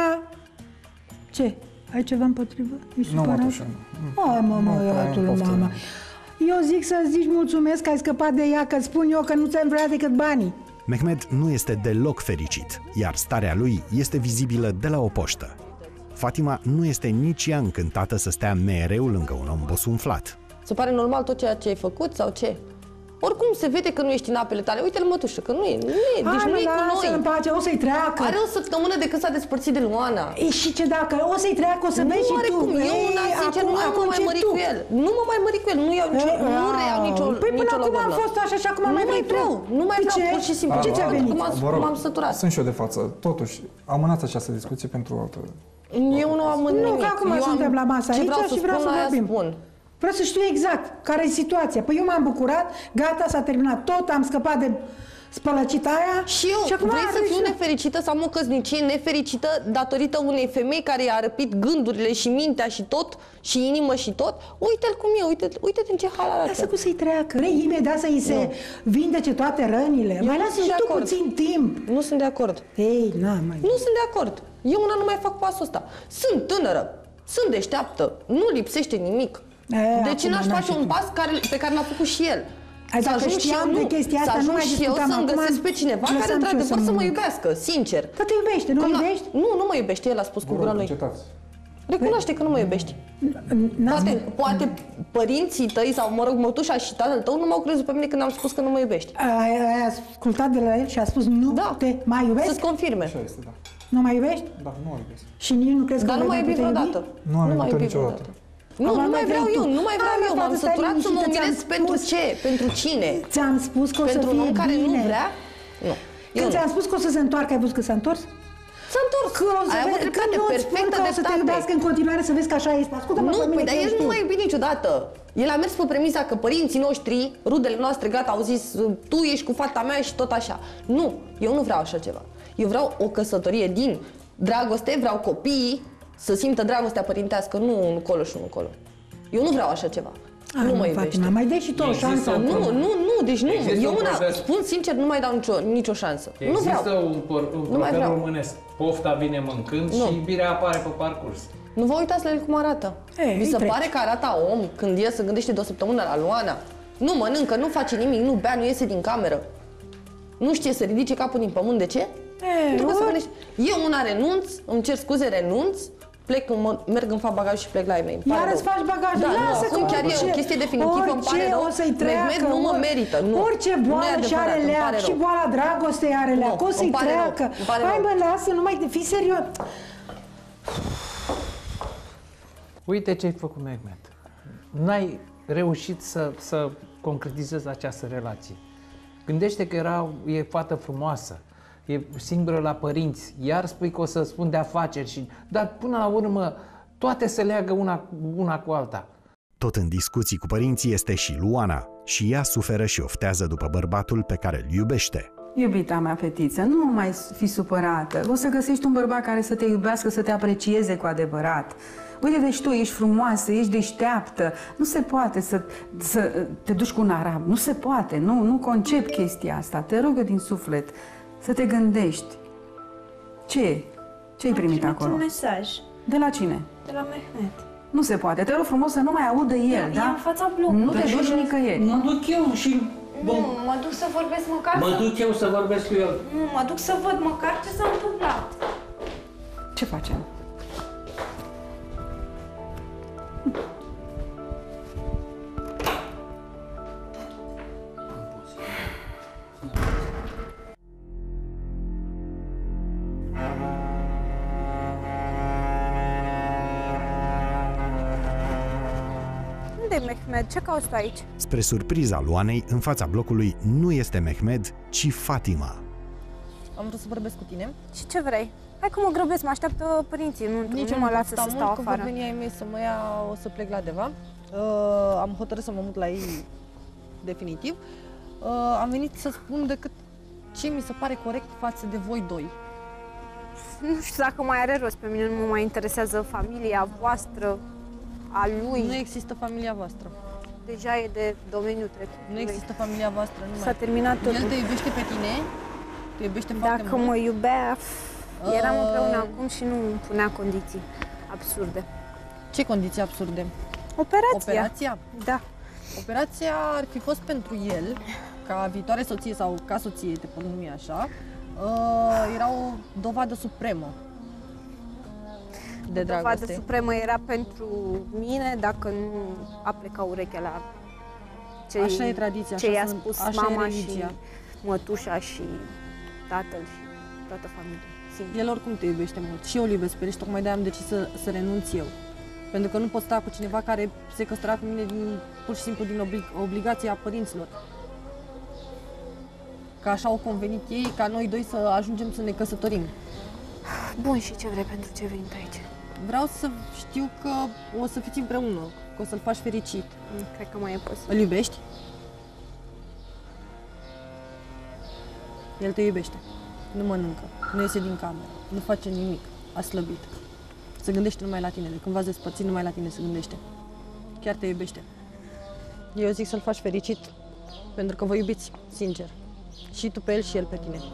ce? Ai ceva împotrivă? Nu, mătușă. Hai, mă, iaratul, mama. Eu zic să zici mulțumesc că ai scăpat de ea, că spun eu că nu ți-am vrea decât banii. Mehmed nu este deloc fericit, iar starea lui este vizibilă de la o poștă. Fatima nu este nici ea încântată să stea mereu lângă un om bosunflat. Se pare normal tot ceea ce ai făcut sau ce? Oricum se vede că nu ești în apele tale. Uite-l, mătușă, că nu e, nu e, deci Hai, nu e cu noi. În pace, o să-i treacă. Are o săptămână de când s-a despărțit de Luana. E, și ce dacă o să-i treacă, o să vezi și tu. Cum. Eu, una, sincer, nu mă mai mări cu el. Nu mă mai mări cu el, nu iau nicio, nu reiau nicio, păi nicio până acum logodnă. am fost așa și acum mai mai vreau, nu mai vreau, pur și simplu. Ce ți-a venit? M-am săturat. Sunt și eu de față. Totuși, amânați această discuție pentru o altă... Eu nu am nimic. Nu, că acum suntem la masă aici și vreau să vorbim. Vreau să știu exact care e situația. Păi eu m-am bucurat, gata, s-a terminat tot, am scăpat de spălăcita aia. Și eu, și acum vrei să fiu nefericită, să am o căsnicie nefericită datorită unei femei care i-a răpit gândurile și mintea și tot, și inimă și tot? Uite-l cum e, uite-te uite în ce hal arată. Lasă cum să-i treacă. Vrei imediat să-i se nu. vindece toate rănile. Eu mai lasă și tu puțin timp. Nu sunt de acord. Ei, na, mai... Nu sunt de acord. Eu una nu mai fac pasul ăsta. Sunt tânără, sunt deșteaptă, nu lipsește nimic. E, de ce n-aș face un pas care, pe care l-a făcut și el? Să ajung și eu, nu, chestia să asta, ajung nu mai și eu să-mi găsesc pe cineva care într-adevăr să mă iubească, sincer. Dar te iubește, nu mă iubești? Nu, nu mă iubește, el a spus cu gura lui. Recunoaște că nu mă iubești. Poate, poate părinții tăi sau, mă rog, mătușa și tatăl tău nu m-au crezut pe mine când am spus că nu mă iubești. Ai ascultat de la el și a spus nu da. te mai iubești? Să-ți confirme. Așa este, da. Nu mai iubești? Da, nu mă iubesc. Și nici nu crezi că Dar nu mai iubi vreodată. Nu am iubit niciodată. Nu, nu mai vreau eu, nu mai vreau eu, m-am săturat să mă umilesc pentru ce? Pentru cine? Ți-am spus că o să fie bine. Pentru un om care nu vrea? Nu. Când ți-am spus că o să se întoarcă, ai văzut că s-a întors? S-a întors. Ai avut dreptate, perfectă dreptate. O să te iubească în continuare să vezi că așa este. Ascultă-mă pe mine. Nu, dar el nu m-a iubit niciodată. El a mers pe premisa că părinții noștri, rudele noastre, gata, au zis tu ești cu fata mea și tot așa. Nu, eu nu vreau așa ceva. Eu vreau o căsătorie din dragoste, vreau copiii să simtă dragostea părintească, nu un colo și un colo. Eu nu vreau așa ceva. Ai, nu mă iubește. Fatima, mai dai și tu o șansă. Nu, nu, nu, deci nu. Există eu una, proverb... spun sincer, nu mai dau nicio, nicio șansă. Există nu vreau. un, un proverb românesc, pofta vine mâncând nu. și iubirea apare pe parcurs. Nu vă uitați la el cum arată. Ei, Vi se treci. pare că arată om când el se gândește de o săptămână la Luana? Nu mănâncă, nu face nimic, nu bea, nu iese din cameră. Nu știe să ridice capul din pământ, de ce? Ei, Pentru că se gândește. Eu una renunț, îmi cer scuze, renunț, plec, mă, merg în fac bagaj și plec la ei mei. Iar îți faci bagajul, da, lasă nu, chiar e o chestie definitivă, îmi pare rău. O să-i treacă, Mehmed nu mă merită, nu. Orice boală și are leac, și boala dragostei are leac, o să-i treacă. Hai mă, lasă, nu mai fii serios. Uite ce ai făcut, Mehmed. N-ai reușit să, să concretizezi această relație. Gândește că era, e fată frumoasă, e singură la părinți, iar spui că o să spun de afaceri și... Dar până la urmă, toate se leagă una, una cu alta. Tot în discuții cu părinții este și Luana și ea suferă și oftează după bărbatul pe care îl iubește. Iubita mea fetiță, nu mai fi supărată. O să găsești un bărbat care să te iubească, să te aprecieze cu adevărat. Uite, deci tu ești frumoasă, ești deșteaptă. Nu se poate să, să te duci cu un arab. Nu se poate. Nu, nu concep chestia asta. Te rog eu din suflet să te gândești. Ce? Ce-ai primit acolo? un mesaj. De la cine? De la Mehmed. Nu se poate. Te rog frumos să nu mai audă el, da? E în fața blocului. Nu te duci nicăieri. Mă duc eu și... Nu, mă duc să vorbesc măcar... Mă duc eu să vorbesc cu el. Nu, mă duc să văd măcar ce s-a întâmplat. Ce facem? Unde e Mehmed? Ce cauți tu aici? Spre surpriza Luanei, în fața blocului nu este Mehmed, ci Fatima. Am vrut să vorbesc cu tine. Și ce vrei? Hai că mă grăbesc, mă așteaptă părinții, nu, Nici nu mă lasă să stau mult, afară. Că vor veni ai mei să mă ia, o să plec la Deva. Uh, am hotărât să mă mut la ei definitiv. Uh, am venit să spun decât ce mi se pare corect față de voi doi. Nu știu dacă mai are rost, pe mine nu mă mai interesează familia voastră, a lui. Nu există familia voastră. Deja e de domeniul trecut. Nu există familia voastră, nu S-a terminat totul. El te iubește pe tine? Te iubește foarte Dacă mult? mă iubea, eram Uh. împreună acum și nu îmi punea condiții absurde. Ce condiții absurde? Operația. Operația? Da. Operația ar fi fost pentru el, ca viitoare soție sau ca soție, te pot numi așa, uh, era o dovadă supremă de dragoste. Dovadă supremă era pentru mine dacă nu a plecat urechea la ce Așa e tradiția, ce așa i-a sunt- spus așa e mama și religia. mătușa și tatăl și toată familia. Sincer. El oricum te iubește mult și eu îl iubesc pe el și tocmai de-aia am decis să, să renunț eu. Pentru că nu pot sta cu cineva care se căsătora cu mine din, pur și simplu din oblig, obligația părinților. Că așa au convenit ei, ca noi doi să ajungem să ne căsătorim. Bun, și ce vrei pentru ce venit aici? Vreau să știu că o să fiți împreună, că o să-l faci fericit. Cred că mai e posibil. Îl iubești? El te iubește. Nu mănâncă, nu iese din cameră, nu face nimic, a slăbit. Se gândește numai la tine, de când v-ați despărțit, numai la tine se gândește. Chiar te iubește. Eu zic să-l faci fericit, pentru că vă iubiți, sincer. Și tu pe el și el pe tine.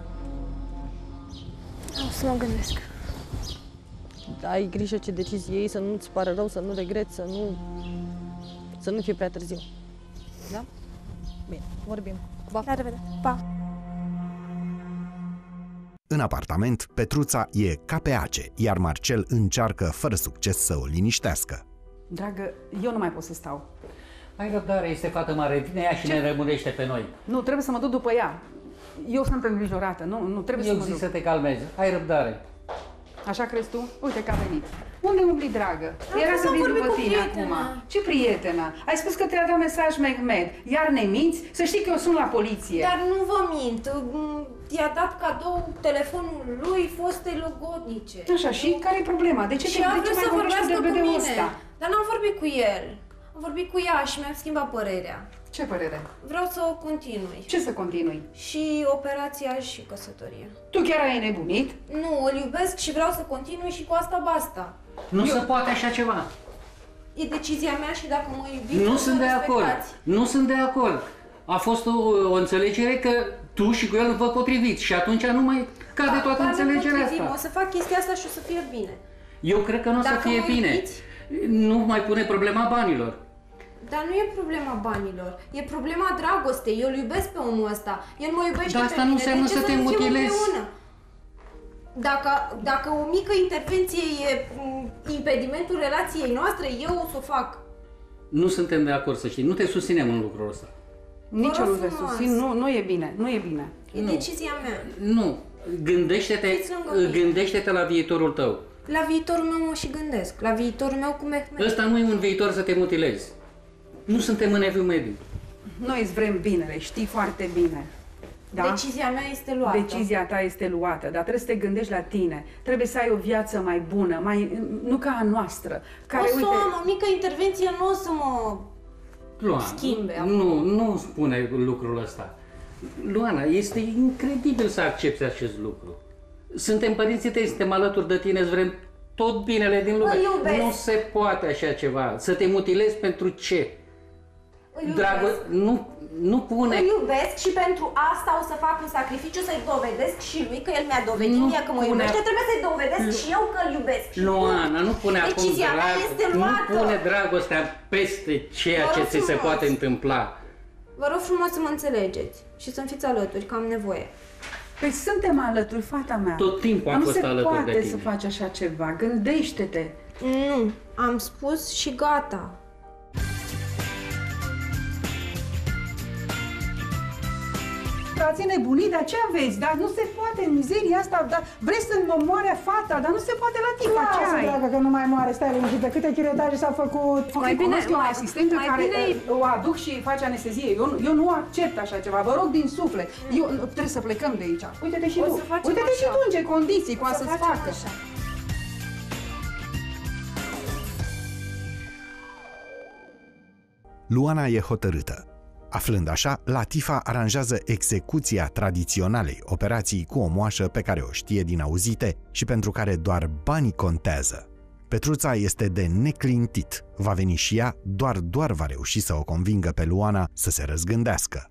O să mă gândesc. Ai grijă ce decizie iei, să nu-ți pară rău, să nu regreți, să nu... să nu fie prea târziu. Da? Bine, vorbim. Pa! La revedere! Pa! În apartament, Petruța e ca pe ace, iar Marcel încearcă fără succes să o liniștească. Dragă, eu nu mai pot să stau. Ai răbdare, este fată mare, vine ea și Ce? ne rămunește pe noi. Nu, trebuie să mă duc după ea. Eu sunt îngrijorată, nu, nu trebuie Eu să mă zic duc. să te calmezi, ai răbdare. Așa crezi tu? Uite că a venit. Unde umbli, dragă? Am Era vrut să să vin vorbim după cu tine prietena. acum. Ce prietenă? Ai spus că te-a dat mesaj Mehmed. Iar ne minți? Să știi că eu sunt la poliție. Dar nu vă mint. Mm, I-a dat cadou telefonul lui foste logodnice. Așa, și care e problema? De ce, și te, a de ce vrut mai să vorbești vorbească de cu bedeul mine. ăsta? Dar n-am vorbit cu el. Am vorbit cu ea și mi-am schimbat părerea. Ce părere? Vreau să o continui. Ce să continui? Și operația și căsătoria. Tu chiar ai nebunit? Nu, îl iubesc și vreau să continui și cu asta basta. Nu Eu- se poate așa ceva. E decizia mea și dacă mă iubiți, Nu o sunt să de acord. respectați. Nu sunt de acord. A fost o, o înțelegere că tu și cu el vă potriviți și atunci nu mai cade toată Dar ne înțelegerea potrivim. asta. O să fac chestia asta și o să fie bine. Eu cred că nu o să Dacă fie mă bine. iubiți- Nu mai pune problema banilor. Dar nu e problema banilor, e problema dragostei. Eu îl iubesc pe omul ăsta. El mă iubește Dar pe asta nu mine. înseamnă De ce să te nu fim mutilezi. împreună? Dacă, dacă o mică intervenție e m, impedimentul relației noastre, eu o să o fac. Nu suntem de acord, să știi. Nu te susținem în lucrul ăsta. Nici eu rog nu te frumos. susțin, nu, nu e bine, nu e bine. E Nu. decizia mea. Nu. Gândește-te, Fiți lângă mine. gândește-te la viitorul tău. La viitorul meu mă și gândesc. La viitorul meu cu Mehmet. Ăsta nu e un viitor să te mutilezi. Nu suntem în eviu mediu. Noi îți vrem binele, știi foarte bine. Da? Decizia mea este luată. Decizia ta este luată, dar trebuie să te gândești la tine. Trebuie să ai o viață mai bună, mai, nu ca a noastră. Care, o să uite, o am, o mică intervenție nu o să mă Luana, schimbe. nu, nu spune lucrul ăsta. Luana, este incredibil să accepti acest lucru. Suntem părinții tăi, suntem alături de tine, îți vrem tot binele din lume. Îl iubesc. Nu se poate așa ceva. Să te mutilezi pentru ce? Îl iubesc. Drago- nu, nu pune... Îl iubesc și pentru asta o să fac un sacrificiu să-i dovedesc și lui că el mi-a dovedit Nu mie că mă pune- iubește, trebuie să-i dovedesc Nu. și eu că îl iubesc. Și Luana, nu pune acum Decizia mea drag- este nu luată. pune dragostea peste ceea Vă ce rog ți se frumos. poate întâmpla. Vă rog frumos să mă înțelegeți și să-mi fiți alături, că am nevoie. păi suntem alături, fata mea. Tot timpul am Dar fost nu se alături de poate tine. să faci așa ceva, gândește-te. Nu, am spus și gata. Frații nebunii, dar ce aveți? Dar nu se poate în mizeria asta, dar vrei să-mi omoare fata, dar nu se poate la tine. Ce Lasă, ai? dragă, că nu mai moare, stai liniștită. Câte chiretaje s-au făcut? Mai Mai bine, bine, o asistentă mai care bine uh, o aduc și face anestezie. Eu, nu- eu nu accept așa ceva, vă rog din suflet. Eu, trebuie să plecăm de aici. Uite-te și O tu. să facem Uite-te și așa. tu în ce condiții, cu O a să să-ți facem facă. așa. Luana e hotărâtă. Aflând așa, Latifa aranjează execuția tradiționalei operații cu o moașă pe care o știe din auzite și pentru care doar banii contează. Petruța este de neclintit. Va veni și ea, doar doar va reuși să o convingă pe Luana să se răzgândească.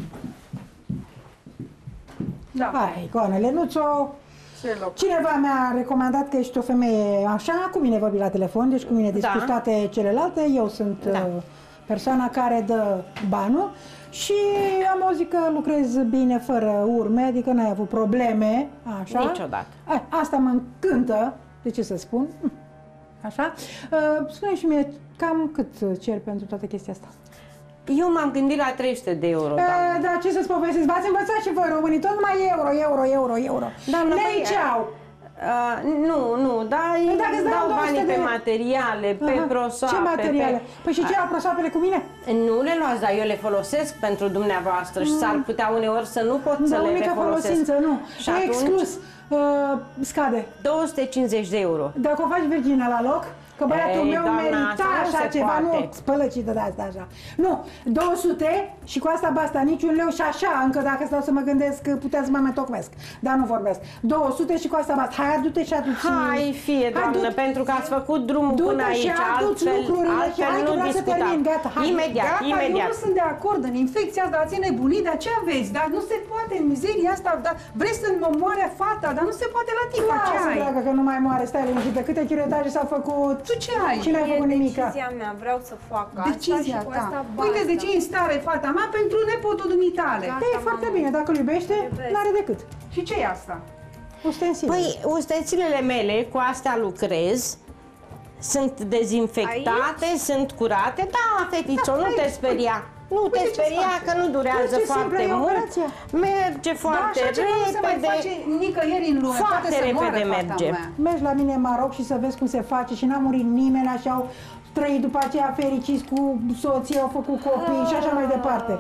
Da. Hai, Coanele, nu-ți-o... Cineva mi-a recomandat că ești o femeie așa, cu mine vorbi la telefon, deci cu mine discuți da. toate celelalte. Eu sunt da. persoana care dă banul și am auzit că lucrez bine, fără urme, adică n-ai avut probleme, așa. Niciodată. A, asta mă încântă, de ce să spun, așa. Spune-mi și mie, cam cât cer pentru toată chestia asta? Eu m-am gândit la trei sute de euro. E, da, ce să-ți povestesc? V-ați învățat și voi românii, tot numai euro, euro, euro, euro. Doamna, lei ce au? Uh, nu, nu, dar păi dacă îți dau banii de... pe materiale, Aha. pe prosoape. Ce materiale? Pe... Păi și ce au prosoapele cu mine? Nu le luați, dar eu le folosesc pentru dumneavoastră mm. și s-ar putea uneori să nu pot da, să le refolosesc. folosință, nu. Și atunci... exclus. Uh, scade. două sute cincizeci de euro. Dacă o faci Virginia la loc, că băiatul Ei, meu doamna, merita așa ceva, poate. nu spălăcită de asta așa. Nu, două sute și cu asta basta, niciun leu și așa, încă dacă stau să mă gândesc, puteți să mă mai tocmesc, dar nu vorbesc. două sute și cu asta basta, hai adu-te și adu-ți. Hai fie, doamnă, hai, pentru că ați făcut drumul până aici, altfel, altfel nu discutam. Gata, hai, imediat, gata, imediat. Eu nu sunt de acord în infecția asta, ați nebunit, dar ce aveți? Dar nu se poate în mizeria asta, dar vreți să mă moare fata, dar nu se poate la tipa, ce ai? Dragă, că nu mai moare, stai liniștită, câte chirotaje s-au făcut? Tu ce ai? Cine a făcut nimica? Decizia mea, vreau să fac asta. Decizia și cu ta. asta Uite de ce e în stare fata mea pentru nepotul dumitale. E foarte bine, dacă îl iubește, n-are decât. Și ce e asta? Ustensile. Păi, ustensilele mele, cu astea lucrez, sunt dezinfectate, Aici? sunt curate. Da, fetițo, da, nu te speria. Nu te speria că nu durează foarte mult. Merge foarte da, repede. Nu se mai face nicăieri în lume. Foarte repede merge. Mergi la mine în Maroc și să vezi cum se face și n-a murit nimeni, așa au trăit după aceea fericiți cu soții, au făcut copii și așa mai departe.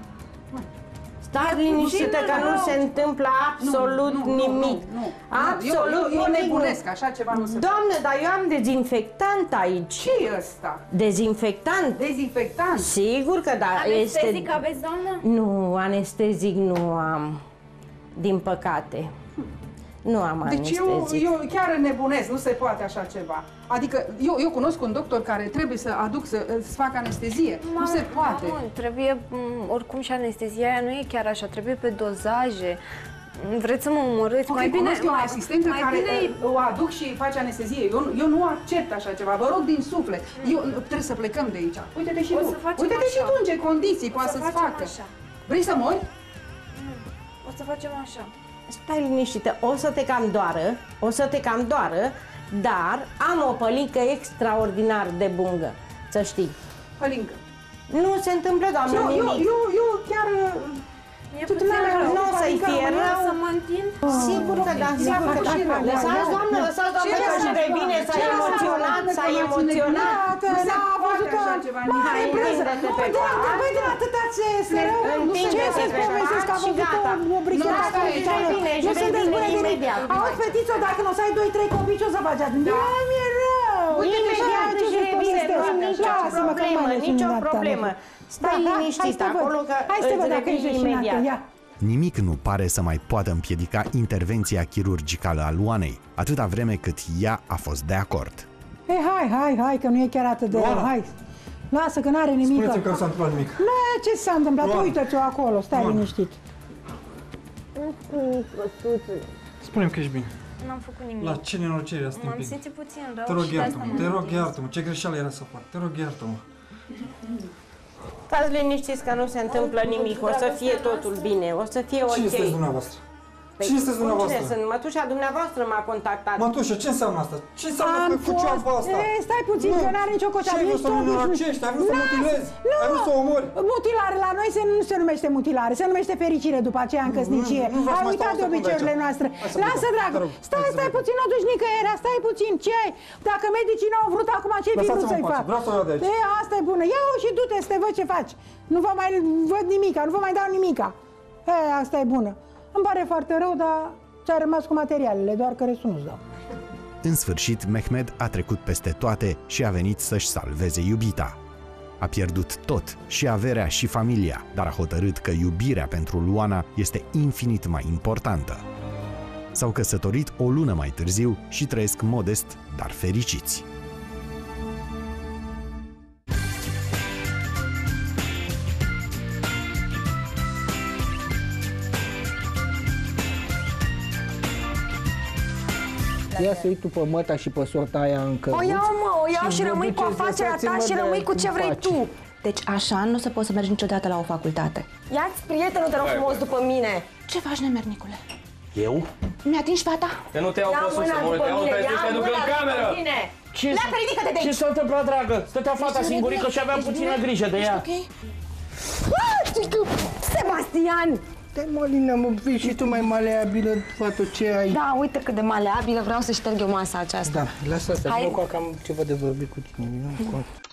Stai liniștită că nu se întâmplă absolut nu, nu, nimic. Nu, nu, nu. Absolut eu, eu, eu nebunesc, așa ceva nu se poate. Doamne, dar eu am dezinfectant aici. Ce e ăsta? Dezinfectant. Dezinfectant? Sigur că da. Anestezic este... aveți, doamnă? Nu, anestezic nu am. Din păcate. Nu am deci anestezic. eu, eu chiar nebunesc, nu se poate așa ceva. Adică eu, eu cunosc un doctor care trebuie să aduc să, să facă anestezie. Mam, nu se poate. Mamă, trebuie, oricum și anestezia aia nu e chiar așa, trebuie pe dozaje. Vreți să mă omorâți? Okay, mai bine, cunosc eu o asistentă mai care bine... o aduc și face anestezie. Eu, eu nu accept așa ceva, vă rog din suflet. Eu, trebuie să plecăm de aici. Uite-te și tu. Uite-te și tu în ce condiții poate să-ți facă. Așa. Vrei să mori? Nu. O să facem așa. Stai liniștită, o să te cam doară, o să te cam doară, dar am o pălincă extraordinar de bungă, să știi. Pălincă? Nu se întâmplă, doamnă, eu, nimic. Eu, eu, eu chiar... Nu o să-i fie rău. Să mă întind? Sigur că da, sigur că da. Lăsați, doamnă, lăsați, doamnă, că își revine, s-a emoționat, s-a emoționat. Nu a văzut așa ceva. Hai, întinde-te pe pat. Băi, de atâta ce se rău. Întinde-te pe pat și gata. Nu, asta își revine, își revine imediat. Auzi, fetițo, dacă nu o să ai doi trei copii, ce o să faci atunci? Da, mi-e rău. Imediat își revine, nicio problemă, nicio problemă. Stai liniștit acolo că îți revine imediat. Nimic nu pare să mai poată împiedica intervenția chirurgicală a Luanei, atâta vreme cât ea a fost de acord. Ei, hai, hai, hai, că nu e chiar atât de rău, hai. Lasă, că n-are nimic. Spuneți-mi că nu s-a întâmplat nimic. Nu, ce s-a întâmplat? Uită-ți-o acolo, stai liniștit. Spune-mi că ești bine. N-am făcut nimic. La ce nenorocere asta M-am simțit puțin rău. Te rog, iartă-mă, te rog, iartă-mă. Ce greșeală era să fac? Te rog, iartă-mă. Stați liniștiți că nu se întâmplă nimic, o să fie totul bine, o să fie ok. Cine sunteți dumneavoastră? Păi, Cine sunteți dumneavoastră? Cine sunt? Mătușa dumneavovră m-a contactat. Mătușa, ce înseamnă asta? Ce înseamnă că făceam pe asta? E, stai puțin, că n-are nicio coteală. Ce ai vrut să mă norocești? Ai vrut să mutilezi? Ai vrut să o omori? Mutilare la noi se, nu se numește mutilare, se numește fericire după aceea în căsnicie. Ai uitat de obiceiurile noastre. Lasă, dragă, stai, stai puțin, nu duci nicăieri, stai puțin, ce ai? Dacă medicii n-au vrut acum, ce-ai fi vrut să-i fac? Vreau să o iau de aici. E, asta e bună, ia-o și du-te să te văd ce faci. Nu vă mai văd nimica, nu vă mai dau nimica. E, asta e bună. Îmi pare foarte rău, dar ți-a rămas cu materialele, doar că restul nu-ți dau. În sfârșit, Mehmed a trecut peste toate și a venit să-și salveze iubita. A pierdut tot, și averea și familia, dar a hotărât că iubirea pentru Luana este infinit mai importantă. S-au căsătorit o lună mai târziu și trăiesc modest, dar fericiți. Ia să iei tu pe măta și pe sorta aia încă. O iau, mă, o iau și, și rămâi cu afacerea ta și rămâi cu ce vrei faci. tu. Deci așa nu se poate să mergi niciodată la o facultate. Ia-ți prietenul, te rog frumos, după mine. Ce faci, nemernicule? Eu? Mi-atingi fata? Că nu te iau pe sus, să mă uit, iau pe sus, te duc în cameră! Ce Leacă, ridică-te de aici! Ce s-a întâmplat, dragă? Stătea fata singurică și aveam puțină grijă de ea. Sebastian! Dai, Malina, mă, vii și tu mai maleabilă, fată, ce ai? Da, uite cât de maleabilă, vreau să șterg eu masa aceasta. Da, lasă asta, Hai. vreau că am ceva de vorbit cu tine, nu?